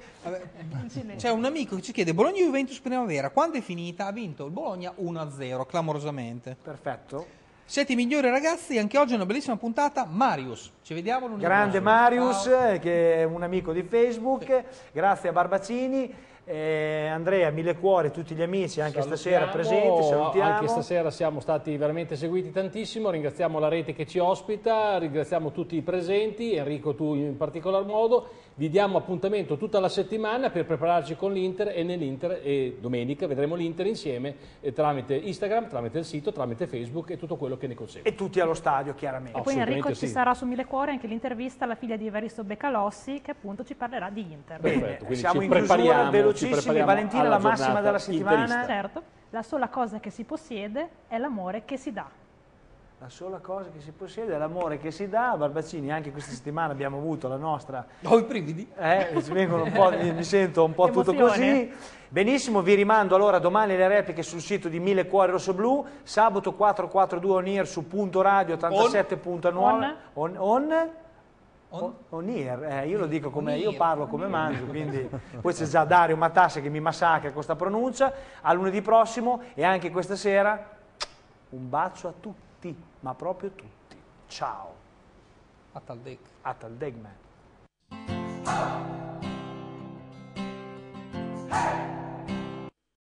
C'è un amico che ci chiede: Bologna-Juventus primavera, quando è finita? Ha vinto il Bologna 1-0, clamorosamente. Perfetto. Siete i migliori ragazzi, anche oggi è una bellissima puntata. Marius, ci vediamo lunedì. Grande Marius, che è un amico di Facebook, grazie a Barbacini. Andrea, mille cuori, tutti gli amici anche stasera presenti, salutiamo. Anche stasera siamo stati veramente seguiti tantissimo, ringraziamo la rete che ci ospita, ringraziamo tutti i presenti, Enrico tu in particolar modo, vi diamo appuntamento tutta la settimana per prepararci con l'Inter e domenica vedremo l'Inter insieme tramite Instagram, tramite il sito, tramite Facebook e tutto quello che ne consegue. E tutti allo stadio chiaramente. E poi Enrico ci sarà su Mille Cuori anche l'intervista alla figlia di Evaristo Beccalossi che appunto ci parlerà di Inter. Bene, siamo in chiusura, velocissimi. Valentina, la massima della settimana? Certo, la sola cosa che si possiede è l'amore che si dà. La sola cosa che si possiede è l'amore che si dà. Barbacini, anche questa settimana abbiamo avuto la nostra... i brividi? Mi sento un po' tutto così. Benissimo, vi rimando allora domani le repliche sul sito di Mille Cuori Rossoblu, sabato 442 on air su Punto Radio 87.9 on air, io lo dico come io parlo come mangio, quindi poi c'è già Dario Matasse che mi massacra con questa pronuncia. A lunedì prossimo e anche questa sera un bacio a tutti, ma proprio tutti. Ciao. Ataldeg. Ataldeg, man. Wow.